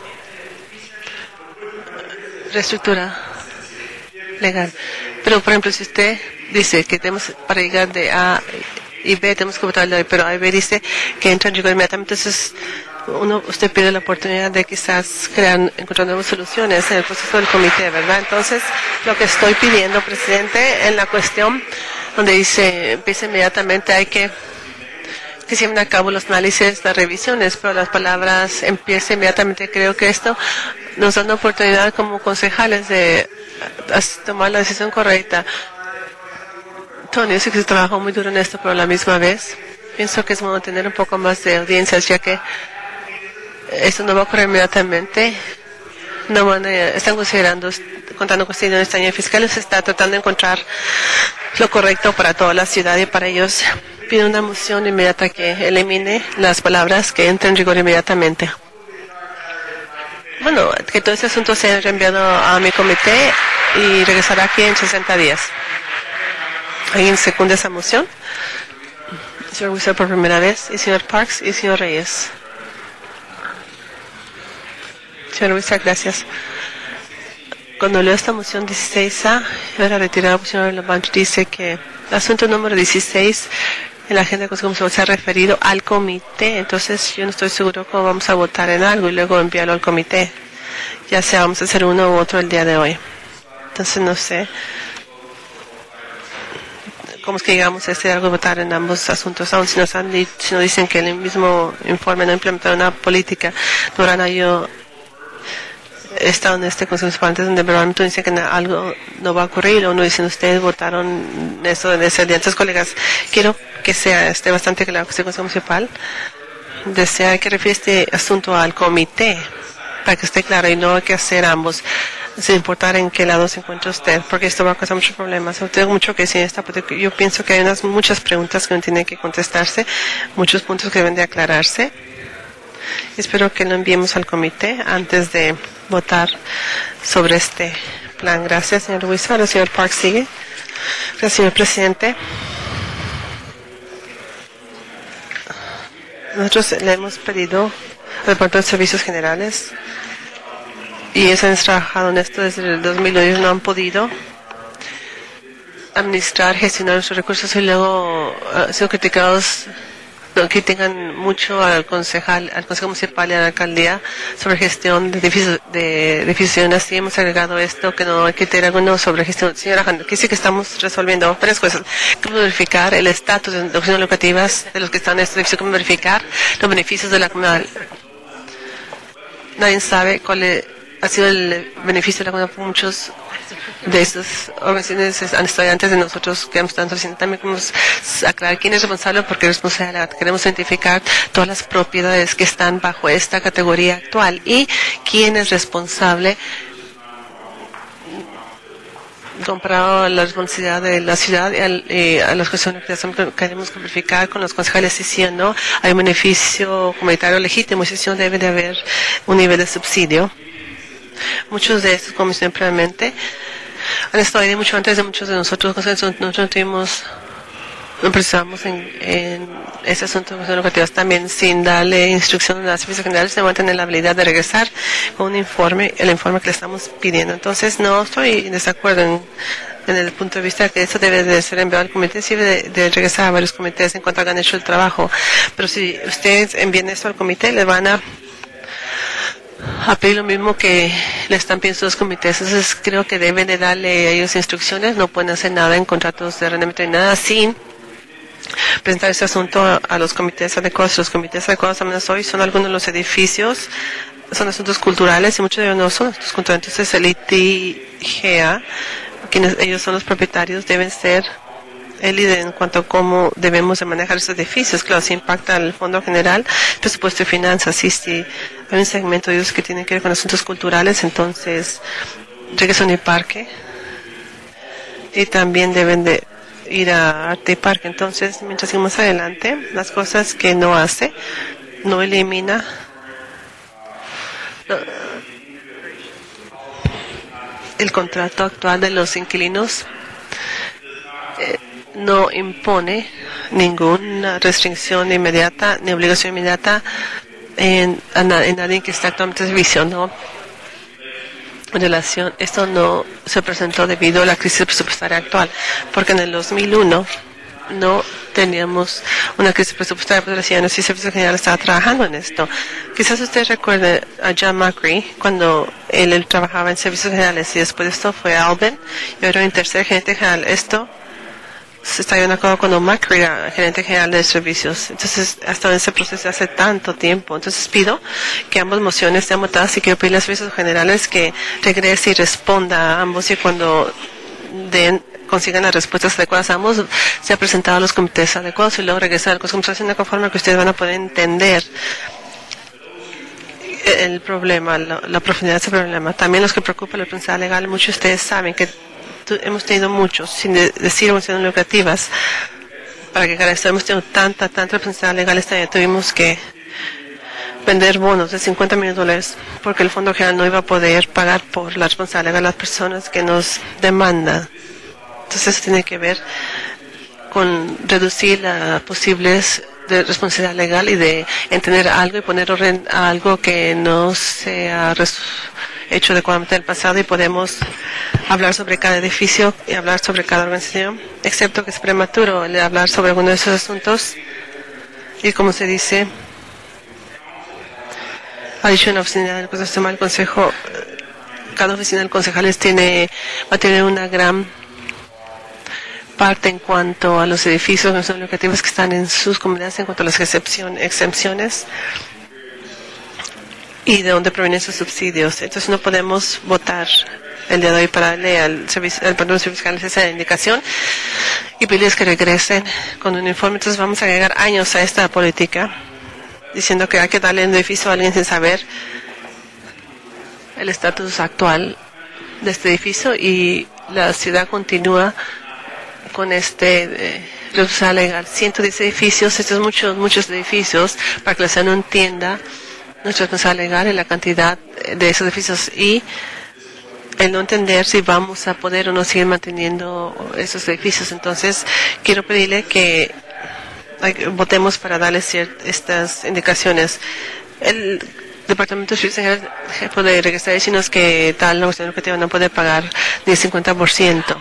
reestructura legal. Pero, por ejemplo, si usted dice que tenemos para llegar de A y B, tenemos que votar de pero A y B dice que entra en vigor inmediatamente, entonces uno, usted pide la oportunidad de quizás crear, encontrar nuevas soluciones en el proceso del comité, ¿verdad? Entonces, lo que estoy pidiendo, presidente, en la cuestión donde dice, empieza inmediatamente, hay que que se lleven a cabo los análisis, las revisiones, pero las palabras empieza inmediatamente. Creo que esto nos da una oportunidad como concejales de tomar la decisión correcta. Tony, yo sé que se trabajó muy duro en esto, pero a la misma vez pienso que es bueno tener un poco más de audiencias, ya que esto no va a ocurrir inmediatamente. No van a, están considerando, contando cuestiones de este año fiscal, se está tratando de encontrar lo correcto para toda la ciudad y para ellos pide una moción inmediata que elimine las palabras que entren en rigor inmediatamente. Bueno, que todo este asunto sea reenviado a mi comité y regresará aquí en sesenta días. ¿Alguien secunda esa moción? Señor Wizard por primera vez, y señor Parks y señor Reyes. Señor Wizard, gracias. Cuando leo esta moción dieciséis A, era retirada, el señor Lavanche dice que el asunto número dieciséis en la agenda de Consejo se ha referido al comité, entonces yo no estoy seguro cómo vamos a votar en algo y luego enviarlo al comité, ya sea vamos a hacer uno u otro el día de hoy. Entonces no sé cómo es que llegamos a este algo votar en ambos asuntos, aun si nos han dicho, si nos dicen que en el mismo informe no implementaron una política. Durana, yo estado en este consejo municipal antes donde verdaderamente dice que algo no va a ocurrir, o uno dicen ustedes votaron eso en ese día. Entonces, colegas, quiero que sea esté bastante claro que este consejo municipal desea que refiere este asunto al comité para que esté claro y no hay que hacer ambos sin importar en qué lado se encuentra usted, porque esto va a causar muchos problemas. Tengo mucho que decir en esta, porque yo pienso que hay unas muchas preguntas que no tienen que contestarse, muchos puntos que deben de aclararse. Espero que lo enviemos al comité antes de votar sobre este plan. Gracias, señor Huizar. El señor Park sigue. Gracias, señor presidente. Nosotros le hemos pedido al Departamento de Servicios Generales, y ellos han trabajado en esto desde el dos mil ocho, no han podido administrar, gestionar nuestros recursos y luego uh, han sido criticados, no, que tengan mucho al concejal, al consejo municipal y a la alcaldía sobre gestión de edificios, de edificios. Así hemos agregado esto, que no hay que tener alguno sobre gestión. Señora Hanna, que sí que estamos resolviendo varias cosas. Cómo verificar el estatus de opciones locativas de los que están en este edificio, cómo verificar los beneficios de la comunidad. Nadie sabe cuál es, ha sido el beneficio de la comunidad por muchos de estas organizaciones han estado antes de nosotros que hemos estado haciendo. También queremos aclarar quién es responsable, porque es responsable. Queremos identificar todas las propiedades que están bajo esta categoría actual y quién es responsable comparado a la responsabilidad de la ciudad y, al, y a las cuestiones que queremos verificar con los concejales si sí o no hay un beneficio comunitario legítimo, si sí o no debe de haber un nivel de subsidio. Muchos de estos, como simplemente han estado ahí mucho antes de muchos de nosotros. Nosotros no tuvimos, no precisamos en, en ese asunto de educativas también, sin darle instrucción a las servicios generales, se van a tener la habilidad de regresar con un informe, el informe que le estamos pidiendo. Entonces, no estoy en desacuerdo en, en el punto de vista que eso debe de ser enviado al comité, sí debe de, de regresar a varios comités en cuanto hayan hecho el trabajo. Pero si ustedes envían eso al comité, le van a a pedir lo mismo que le están pidiendo los comités. Entonces creo que deben de darle a ellos instrucciones, no pueden hacer nada en contratos de arrendamiento ni nada sin presentar ese asunto a, a los comités adecuados. Los comités adecuados también hoy son algunos de los edificios, son asuntos culturales y muchos de ellos no son asuntos culturales. Entonces el I T G A, quienes ellos son los propietarios, deben ser el líder en cuanto a cómo debemos de manejar estos edificios. Claro, si impacta al fondo general, presupuesto y finanzas. Sí, sí, hay un segmento de ellos que tienen que ver con asuntos culturales, entonces Regreson y Parque. Y también deben de ir a Arte y Parque. Entonces, mientras seguimos adelante, las cosas que no hace, no elimina no, el contrato actual de los inquilinos. Eh, no impone ninguna restricción inmediata ni obligación inmediata en, en, en alguien que está actualmente en servicio, ¿no? En relación, esto no se presentó debido a la crisis presupuestaria actual, porque en el dos mil uno no teníamos una crisis presupuestaria, pero decían, si el Servicio General estaba trabajando en esto. Quizás usted recuerde a John Macri cuando él, él trabajaba en Servicios Generales y después de esto fue Alben y ahora en tercer gerente general. Esto se está llevando a cabo cuando Macri era gerente general de servicios. Entonces, ha estado en ese proceso hace tanto tiempo. Entonces, pido que ambas mociones sean votadas y quiero pedirle a los servicios generales que regrese y responda a ambos y cuando den, consigan las respuestas adecuadas a ambos, se ha presentado a los comités adecuados y luego regresa al Consejo de conforme que ustedes van a poder entender el problema, la, la profundidad de ese problema. También los que preocupan la responsabilidad legal, muchos de ustedes saben que hemos tenido muchos, sin de, decir emociones lucrativas, para que cada vez hemos tenido tanta, tanta responsabilidad legal este año. Tuvimos que vender bonos de cincuenta millones de dólares porque el Fondo General no iba a poder pagar por la responsabilidad legal a las personas que nos demandan. Entonces eso tiene que ver con reducir las posibles de responsabilidad legal y de entender algo y poner orden a algo que no sea hecho adecuadamente en el pasado, y podemos hablar sobre cada edificio y hablar sobre cada organización, excepto que es prematuro el de hablar sobre alguno de esos asuntos. Y como se dice, ha dicho en la oficina del Consejo, el Consejo, cada oficina del concejales tiene, va a tener una gran parte en cuanto a los edificios no son locativos que están en sus comunidades, en cuanto a las excepción, excepciones. y de dónde provienen sus subsidios. Entonces no podemos votar el día de hoy para darle al servicio, al Departamento de Fiscales esa indicación y pedirles que regresen con un informe. Entonces vamos a agregar años a esta política, diciendo que hay que darle un edificio a alguien sin saber el estatus actual de este edificio, y la ciudad continúa con este eh, reducción legal. ciento diez edificios, estos muchos, muchos edificios, para que la ciudad no entienda nuestra responsabilidad legal en la cantidad de esos edificios y el no entender si vamos a poder o no seguir manteniendo esos edificios. Entonces, quiero pedirle que votemos para darle ciertas estas indicaciones. El Departamento de Justicia puede regresar y decirnos que tal negociación educativa no puede pagar ni el cincuenta por ciento.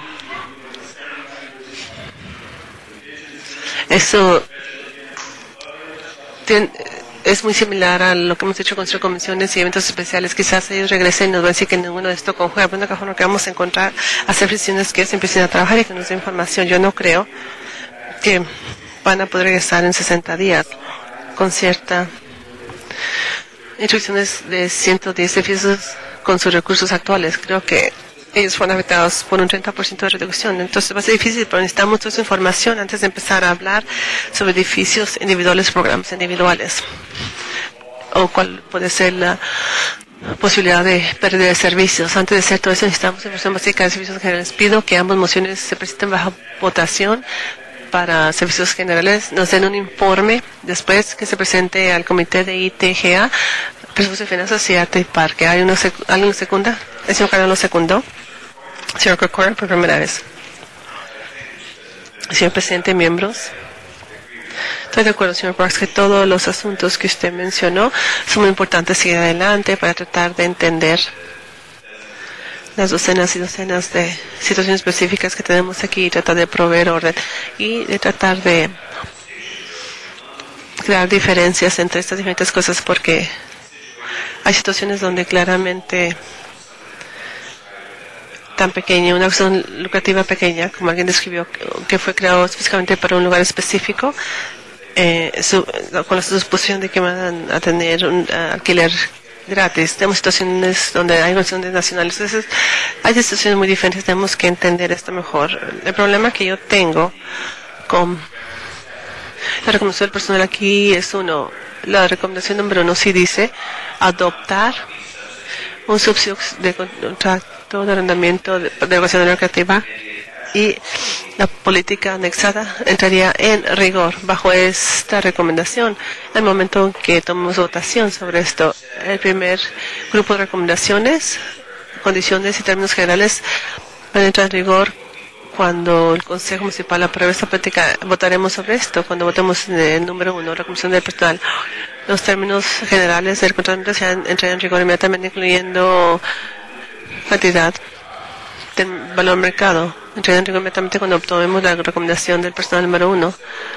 Eso tiene, es muy similar a lo que hemos hecho con nuestras convenciones y eventos especiales. Quizás ellos regresen y nos van a decir que ninguno de esto conjuga, pero una forma que vamos a encontrar, hacer decisiones que ellos empiecen a trabajar y que nos den información. Yo no creo que van a poder regresar en sesenta días con cierta instrucciones de ciento diez edificios con sus recursos actuales. Creo que ellos fueron afectados por un treinta por ciento de reducción. Entonces va a ser difícil, pero necesitamos toda esa información antes de empezar a hablar sobre edificios individuales, programas individuales. O cuál puede ser la posibilidad de pérdida de servicios. Antes de hacer todo eso, necesitamos información básica de servicios generales. Pido que ambas mociones se presenten bajo votación para servicios generales. Nos den un informe después que se presente al comité de I T G A, Presupuesto de Finanzas y Arte y Parque. ¿Hay uno sec ¿Alguien secunda? El señor Carlos lo secundó. Señor Corcoran, por primera vez. Señor presidente, miembros. Estoy de acuerdo, señor Parks, que todos los asuntos que usted mencionó son muy importantes seguir adelante para tratar de entender las docenas y docenas de situaciones específicas que tenemos aquí y tratar de proveer orden y de tratar de crear diferencias entre estas diferentes cosas, porque hay situaciones donde claramente tan pequeña, una acción lucrativa pequeña, como alguien describió, que fue creado específicamente para un lugar específico, eh, su, con la suposición de que van a tener un uh, alquiler gratis. Tenemos situaciones donde hay organizaciones nacionales. Entonces, hay situaciones muy diferentes. Tenemos que entender esto mejor. El problema que yo tengo con la recomendación del personal aquí es uno. La recomendación número uno sí dice adoptar un subsidio de contrato de arrendamiento de educación educativa, y la política anexada entraría en rigor bajo esta recomendación en el momento en que tomemos votación sobre esto. El primer grupo de recomendaciones, condiciones y términos generales van a entrar en rigor cuando el Consejo Municipal apruebe esta política. Votaremos sobre esto cuando votemos en el número uno, la Comisión del Personal. Los términos generales del contrato entrarían en rigor inmediatamente, incluyendo cantidad del valor mercado. Entrarían en rigor inmediatamente cuando obtenemos la recomendación del personal número uno.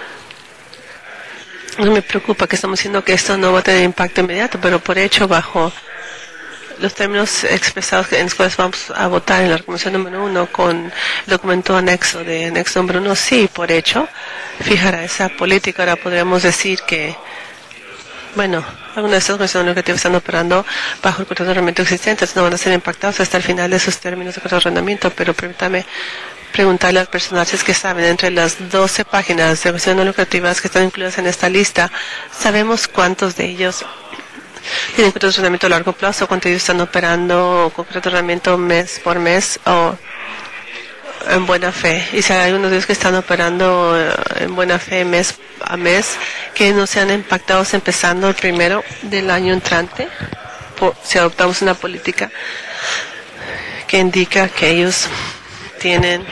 No me preocupa que estamos diciendo que esto no va a tener impacto inmediato, pero por hecho, bajo los términos expresados en los cuales vamos a votar en la recomendación número uno con el documento anexo de anexo número uno, sí, por hecho, fijará esa política. Ahora podríamos decir que, bueno, algunas de estas organizaciones educativas están operando bajo el contrato de arrendamiento existente, no van a ser impactados hasta el final de sus términos de contrato de arrendamiento, pero permítame preguntarle al personal si es que saben, entre las doce páginas de organizaciones no lucrativas que están incluidas en esta lista, ¿sabemos cuántos de ellos tienen contratos de arrendamiento a largo plazo? ¿Cuántos de ellos están operando con contrato de arrendamiento mes por mes o en buena fe? Y si hay algunos de ellos que están operando en buena fe mes a mes, que no sean impactados empezando el primero del año entrante, por, si adoptamos una política que indica que ellos tienen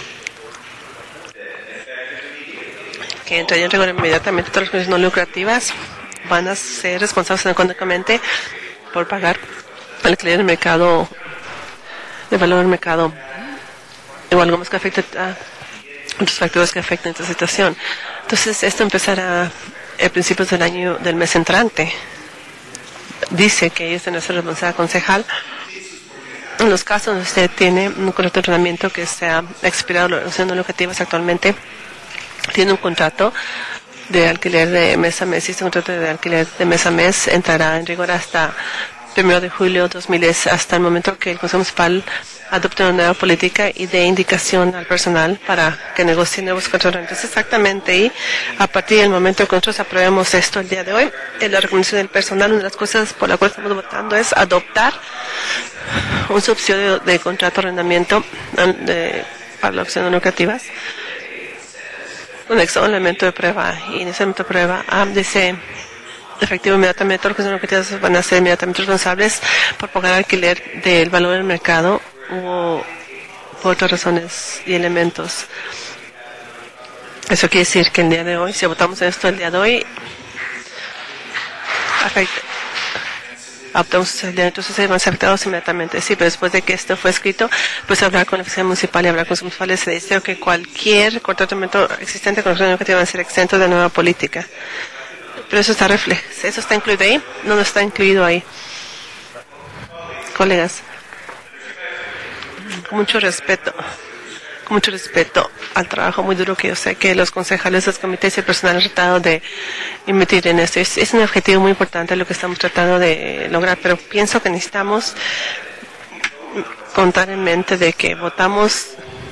que entrar en rigor inmediatamente todas las condiciones no lucrativas, van a ser responsables económicamente por pagar el alquiler del mercado, el valor del mercado, o algo más que afecte a otros factores que afecten esta situación. Entonces, esto empezará a principios del año, del mes entrante. Dice que ellos deben ser responsable concejal. En los casos donde usted tiene un contrato de entrenamiento que se ha expirado, las no lucrativas actualmente tiene un contrato de alquiler de mes a mes. Y este contrato de alquiler de mes a mes entrará en rigor hasta primero de julio de dos mil diez, hasta el momento que el Consejo Municipal adopte una nueva política y dé indicación al personal para que negocie nuevos contratos. Entonces, exactamente ahí, a partir del momento que nosotros aprobemos esto el día de hoy, en la recomendación del personal, una de las cosas por la cual estamos votando es adoptar un subsidio de, de contrato de arrendamiento de, para las opciones no lucrativas. Un ex elemento de prueba, y en ese elemento de prueba ah, dice efectivo inmediatamente, todos los que son lucrativos van a ser inmediatamente responsables por pagar alquiler del valor del mercado o por otras razones y elementos. Eso quiere decir que el día de hoy, si votamos en esto el día de hoy, afecta, adoptamos el día, entonces se van a ser afectados inmediatamente. Sí, pero después de que esto fue escrito, pues hablar con la oficina municipal y hablar con los municipales, se dice que cualquier contrato existente con la educativa va a ser exento de la nueva política. Pero eso está reflejado, eso está incluido ahí, no, no está incluido ahí. Colegas, con mucho respeto, con mucho respeto al trabajo muy duro que yo sé que los concejales, los comités y el personal han tratado de invertir en esto. Es, es un objetivo muy importante lo que estamos tratando de lograr, pero pienso que necesitamos contar en mente de que votamos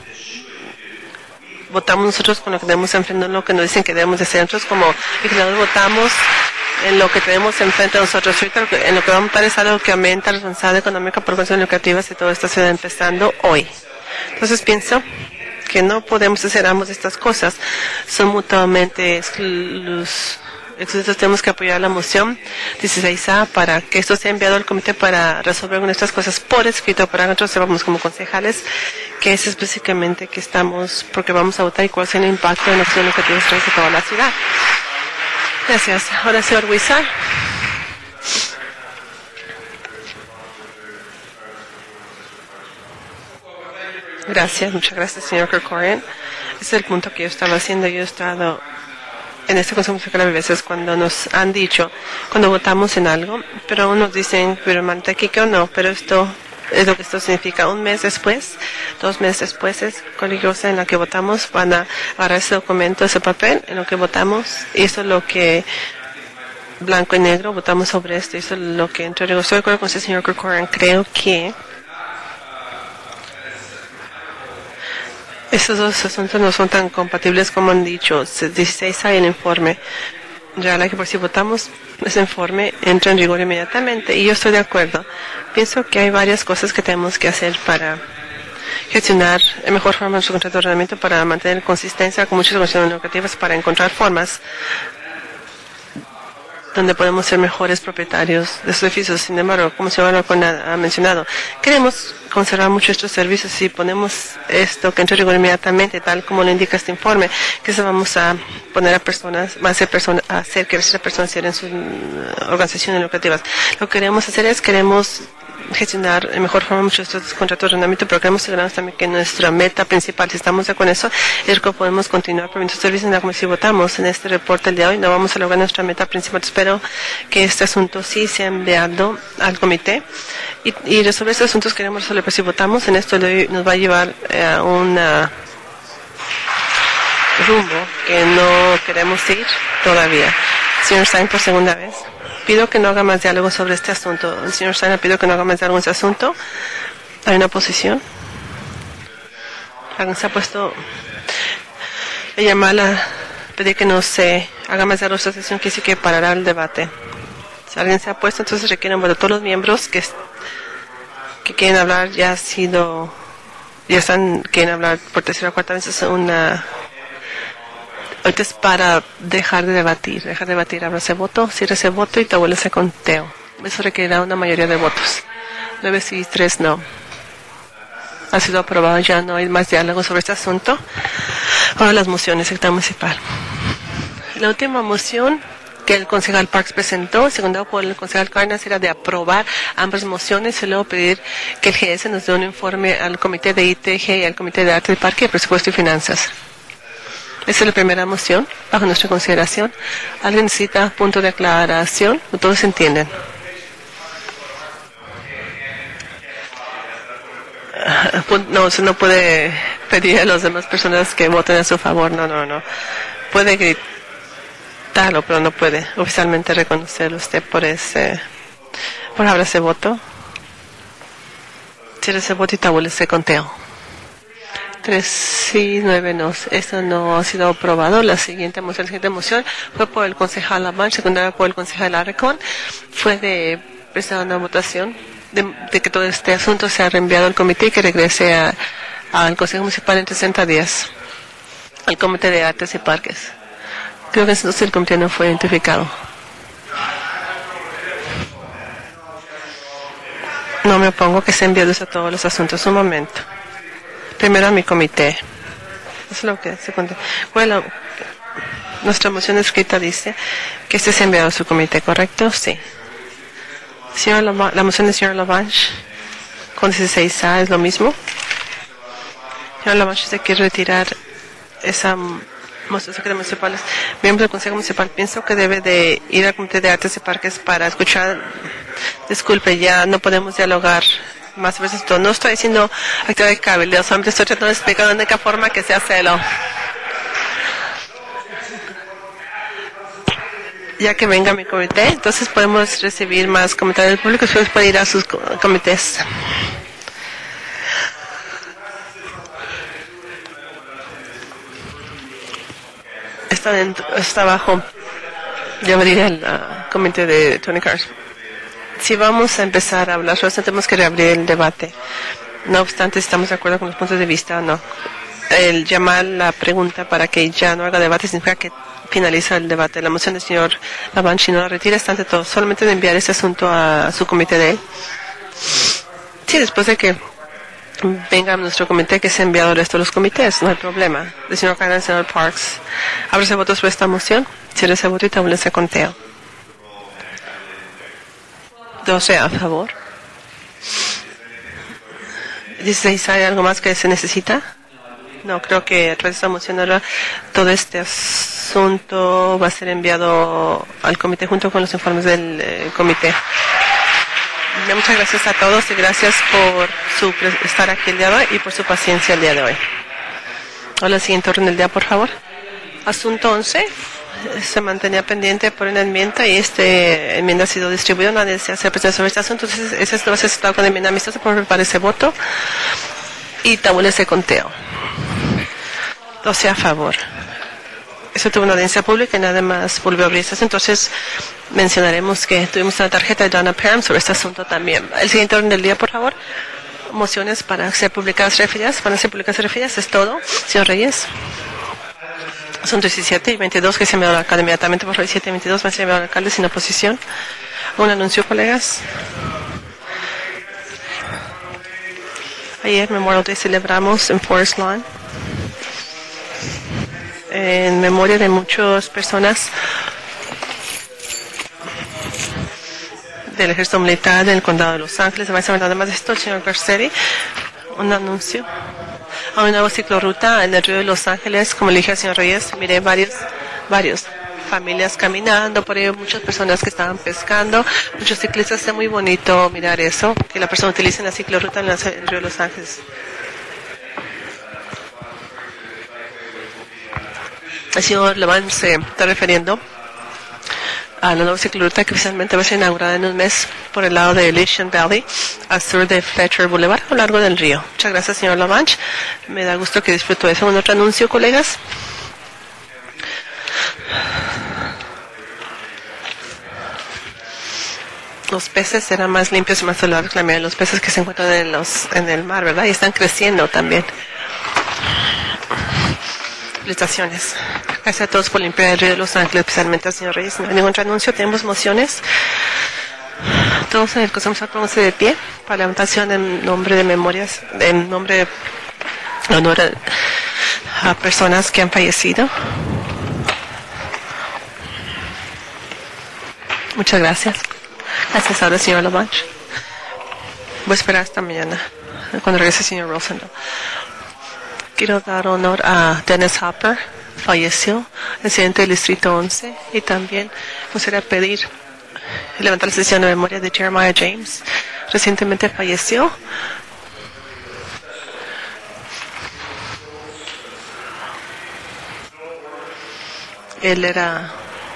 votamos nosotros con lo que tenemos enfrente, no lo que nos dicen que debemos de hacer. Nosotros como legisladores votamos en lo que tenemos enfrente de nosotros. Ahorita en lo que vamos a votar es algo que aumenta la responsabilidad económica por cuestiones lucrativas de toda esta ciudad empezando hoy. Entonces pienso que no podemos hacer ambas de estas cosas. Son mutuamente exclusivas. Entonces tenemos que apoyar la moción dieciséis A para que esto sea enviado al comité para resolver nuestras cosas por escrito, para nosotros sepamos como concejales que es específicamente que estamos, porque vamos a votar y cuál es el impacto en la acción educativa de toda la ciudad. Gracias. Ahora, señor Huizar. Gracias, muchas gracias, señor Kerkorian. Ese es el punto que yo estaba haciendo. Yo he estado en este Consejo Municipal a veces cuando nos han dicho, cuando votamos en algo, pero aún nos dicen, pero mantequilla o no, pero esto es lo que esto significa. Un mes después, dos meses después, es colegiosa en la que votamos, van a agarrar ese documento, ese papel, en lo que votamos, y eso es lo que, blanco y negro, votamos sobre esto, y eso es lo que entre digo, estoy de acuerdo con usted, señor Kerkorian, creo que estos dos asuntos no son tan compatibles como han dicho. dieciséis hay el informe. Ya la que por si votamos ese informe entra en rigor inmediatamente. Y yo estoy de acuerdo. Pienso que hay varias cosas que tenemos que hacer para gestionar de mejor forma nuestro contrato de arrendamiento, para mantener consistencia con muchas organizaciones educativas, para encontrar formas donde podemos ser mejores propietarios de estos edificios. Sin embargo, como el señor Alcón ha mencionado, queremos conservar mucho estos servicios. Si ponemos esto que entre en rigor inmediatamente, tal como lo indica este informe, que se vamos a poner a personas, va a hacer personas, a hacer que esas personas cierren sus organizaciones educativas. Lo que queremos hacer es, queremos gestionar de mejor forma muchos de estos contratos de arrendamiento, pero queremos asegurarnos también que nuestra meta principal, si estamos de acuerdo con eso, es que podemos continuar proveyendo servicios en la comunidad. Si votamos en este reporte el día de hoy, no vamos a lograr nuestra meta principal. Espero que este asunto sí sea enviado al comité y, y resolver estos asuntos queremos resolver, pero si votamos en esto nos va a llevar a un rumbo que no queremos ir todavía. Señor Stein, por segunda vez. Pido que no haga más diálogo sobre este asunto. El señor Stein, pido que no haga más diálogo en este asunto. ¿Hay una posición? Alguien se ha puesto a llamarla, pedir que no se haga más diálogo en esta sesión, que sí que parará el debate. Si alguien se ha puesto, entonces requieren, bueno, todos los miembros que, que quieren hablar ya ha sido, ya están, quieren hablar por tercera o cuarta vez. Es una... Ahorita es para dejar de debatir, dejar de debatir, abra ese voto, cierra ese voto y te vuelve ese conteo. Eso requerirá una mayoría de votos. Nueve sí, tres no. Ha sido aprobado, ya no hay más diálogo sobre este asunto. Ahora las mociones, secretario municipal. La última moción que el concejal Parks presentó, secundado por el concejal Cárdenas, era de aprobar ambas mociones y luego pedir que el G S nos dé un informe al comité de I T G y al comité de arte del parque, presupuesto y finanzas. Esa es la primera moción, bajo nuestra consideración. ¿Alguien necesita punto de aclaración? ¿Todos entienden? No, se no puede pedir a las demás personas que voten a su favor. No, no, no. Puede gritar. aceptarlo, pero no puede oficialmente reconocerlo usted por ese, por abrir ese voto. Cierre ese voto y tabule ese conteo. Tres sí, nueve no. Esto no ha sido aprobado. La siguiente moción, la siguiente moción fue por el concejal Lavange, secundaria por el concejal Arrecon. Fue de prestar una votación de, de que todo este asunto sea reenviado al comité y que regrese a, al Consejo Municipal en sesenta días al Comité de Artes y Parques. Creo que entonces el comité no fue identificado. No me opongo que se envíe a todos los asuntos. Un momento. Primero a mi comité. Eso es lo que se cuenta. Bueno, nuestra moción escrita dice que este se ha enviado a su comité, ¿correcto? Sí. Señor Lava- la moción del señor Lavange con dieciséis A es lo mismo. Señor Lavange, ¿usted quiere retirar esa moción de municipales? Miembros del Consejo Municipal, pienso que debe de ir al Comité de Artes y Parques para escuchar. Disculpe, ya no podemos dialogar más veces. No estoy diciendo actividad de cabildeo, solamente estoy tratando de explicar de única forma que se hace lo. Ya que venga mi comité, entonces podemos recibir más comentarios del público, después puede ir a sus co- comités. Está, dentro, está abajo. Yo me diré al uh, comité de Tony Cars. Si vamos a empezar a hablar, solo tenemos que reabrir el debate. No obstante, si estamos de acuerdo con los puntos de vista o no. El llamar la pregunta para que ya no haga debate significa que finaliza el debate. La moción del señor Lavange no la retira, está ante todo. Solamente de enviar este asunto a su comité de él. Sí, después de que venga a nuestro comité, que se ha enviado al resto de los comités, no hay problema. El señor Cannon, el señor Parks. Ábrese voto sobre esta moción. Cierre ese voto y tabule ese conteo. doce a favor. dieciséis, ¿hay algo más que se necesita? No, creo que a través de esta moción ahora todo este asunto va a ser enviado al comité junto con los informes del eh, comité. Muchas gracias a todos y gracias por su pre- estar aquí el día de hoy y por su paciencia el día de hoy. Ahora el siguiente orden del día, por favor. Asunto once. Se mantenía pendiente por una enmienda y esta enmienda ha sido distribuida. Nadie se hace presente sobre este asunto. Entonces, ese es lo que se está con enmienda amistosa por preparar ese voto y tabula ese conteo. doce a favor. Eso tuvo una audiencia pública y nada más volvió a abrirse. Entonces, mencionaremos que tuvimos una tarjeta de Donna Perham sobre este asunto también. El siguiente orden del día, por favor. Mociones para ser publicadas referidas. Van a ser publicadas referidas. Es todo. Señor Reyes. Son diecisiete y veintidós que se me da alcalde inmediatamente. Por favor, diecisiete y veintidós me se me da alcalde sin oposición. Un anuncio, colegas. Ayer, Memorial Day, celebramos en Forest Lawn en memoria de muchas personas del ejército militar del condado de Los Ángeles. Además de esto, el señor Garcetti, un anuncio a una nueva ciclorruta en el río de Los Ángeles. Como le dije al señor Reyes, miré varios, varios familias caminando, por ahí muchas personas que estaban pescando, muchos ciclistas. Está muy bonito mirar eso, que la persona utilice la ciclorruta en el río de Los Ángeles. El señor Leván se está refiriendo a la nueva ciclorruta que oficialmente va a ser inaugurada en un mes por el lado de Elysian Valley, al sur de Fletcher Boulevard, a lo largo del río. Muchas gracias, señor Lavange. Me da gusto que disfrutó eso. ¿Un otro anuncio, colegas? Los peces serán más limpios y más saludables que la mayoría de los peces que se encuentran en, los, en el mar, ¿verdad? Y están creciendo también. Felicitaciones. Gracias a todos por limpiar el río de Los Ángeles, especialmente al señor Reyes. No hay ningún otro anuncio. Tenemos mociones. Todos en el Consejo Municipal pónganse de pie para la levantación en nombre de memorias, en nombre de honor a, a personas que han fallecido. Muchas gracias. Gracias ahora, señor Lavange. Voy a esperar hasta mañana, cuando regrese el señor Rosendale. Quiero dar honor a Dennis Hopper, falleció, residente del Distrito once, y también me gustaría pedir, levantar la sesión de memoria de Jeremiah James, recientemente falleció. Él era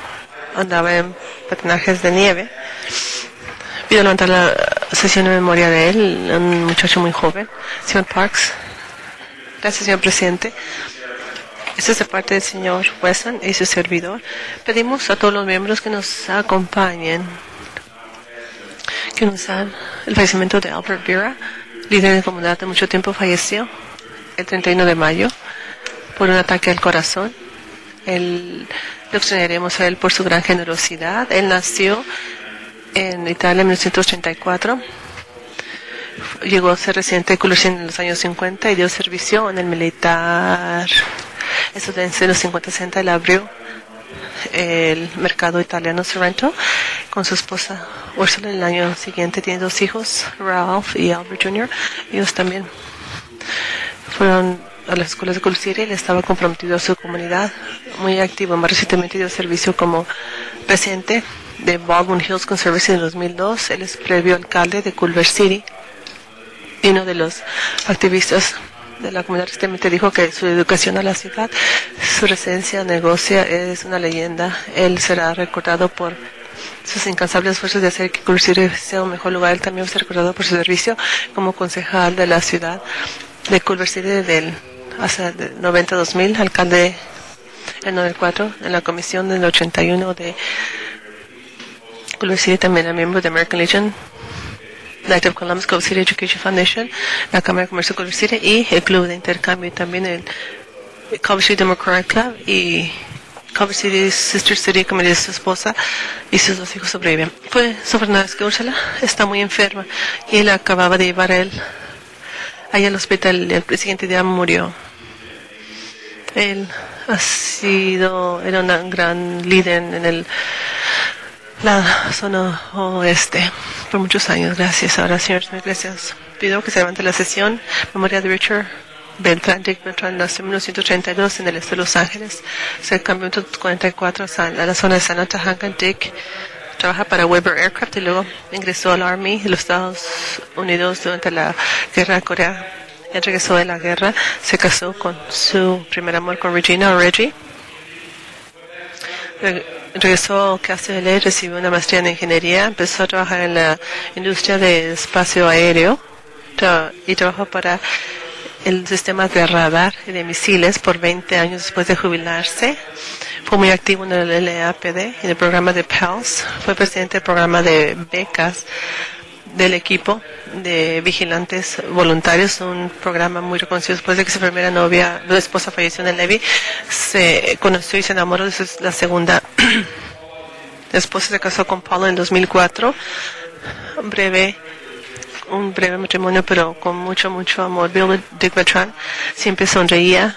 andaba en patinajes de nieve. Pido levantar la sesión en memoria de él, un muchacho muy joven, señor Parks. Gracias, señor presidente. Esto es de parte del señor Wesson y su servidor. Pedimos a todos los miembros que nos acompañen, que nos hagan el fallecimiento de Albert Vera, líder de comunidad de mucho tiempo, falleció el treinta y uno de mayo por un ataque al corazón. Él, lo extrañaremos a él por su gran generosidad. Él nació en Italia en mil novecientos treinta y cuatro. Llegó a ser residente de Culver City en los años cincuenta y dio servicio en el militar. Eso desde los cincuenta sesenta. Él abrió el mercado italiano Sorrento con su esposa Ursula. El año siguiente tiene dos hijos, Ralph y Albert junior Ellos también fueron a las escuelas de Culver City. Él estaba comprometido a su comunidad, muy activo. Más recientemente dio servicio como presidente de Baldwin Hills Conservancy en dos mil dos. Él es previo alcalde de Culver City. Y uno de los activistas de la comunidad recientemente dijo que su educación a la ciudad, su residencia, negocio es una leyenda. Él será recordado por sus incansables esfuerzos de hacer que Culver City sea un mejor lugar. Él también va a ser recordado por su servicio como concejal de la ciudad de Culver City del hasta el noventa a dos mil, alcalde en noventa y cuatro, en la comisión del ochenta y uno de Culver City, también era miembro de American Legion, Knight of Columbus, Culver City Education Foundation, la Cámara de Comercio de Culver City y el Club de Intercambio, y también el Culver City Democratic Club y Culver City Sister City, como dice su esposa, y sus dos hijos sobreviven. Fue sobre que Ursula está muy enferma y él acababa de llevar a él ahí al hospital. El siguiente día murió. Él ha sido, era un gran líder en el la zona oeste por muchos años. Gracias. Ahora, señor Smith, gracias. Pido que se levante la sesión. Memoria de Richard Beltrán. Dick Beltrán nació en mil novecientos treinta y dos en el este de Los Ángeles. Se cambió en cuarenta y cuatro a la zona de Santa Hanka. Dick trabaja para Weber Aircraft y luego ingresó al Army de los Estados Unidos durante la Guerra de Corea. Él regresó de la guerra, se casó con su primer amor, con Regina o Reggie. Regresó a K C L A, recibió una maestría en ingeniería, empezó a trabajar en la industria de espacio aéreo tra y trabajó para el sistema de radar y de misiles por veinte años después de jubilarse. Fue muy activo en el L A P D, en el programa de P A L S. Fue presidente del programa de becas del equipo de vigilantes voluntarios, un programa muy reconocido. Después de que su primera novia, su esposa, falleció en el Navy, se conoció y se enamoró de su, la segunda esposa. Se casó con Paula en dos mil cuatro. Un breve, un breve matrimonio, pero con mucho, mucho amor. Bill Dick Beltrán siempre sonreía.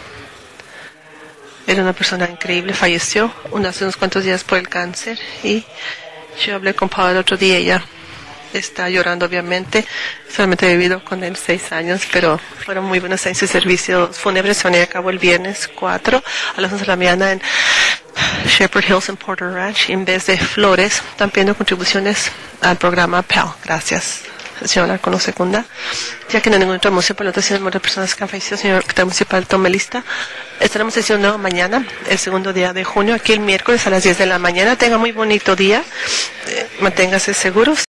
Era una persona increíble. Falleció hace unos cuantos días por el cáncer. Y yo hablé con Paula el otro día. Ella está llorando, obviamente. Solamente he vivido con él seis años, pero fueron muy buenos años de servicio fúnebre. Se van a llevar a cabo el viernes cuatro a las once de la mañana en Shepherd Hills en Porter Ranch. Y en vez de flores, están pidiendo contribuciones al programa P A L. Gracias. El señor Alarcón segunda. Ya que no hay ninguna otra moción por la votación de personas que han fallecido, señor secretario municipal, tome lista. Estaremos sesión mañana, el segundo día de junio, aquí el miércoles a las diez de la mañana. Tenga muy bonito día. Eh, manténgase seguros.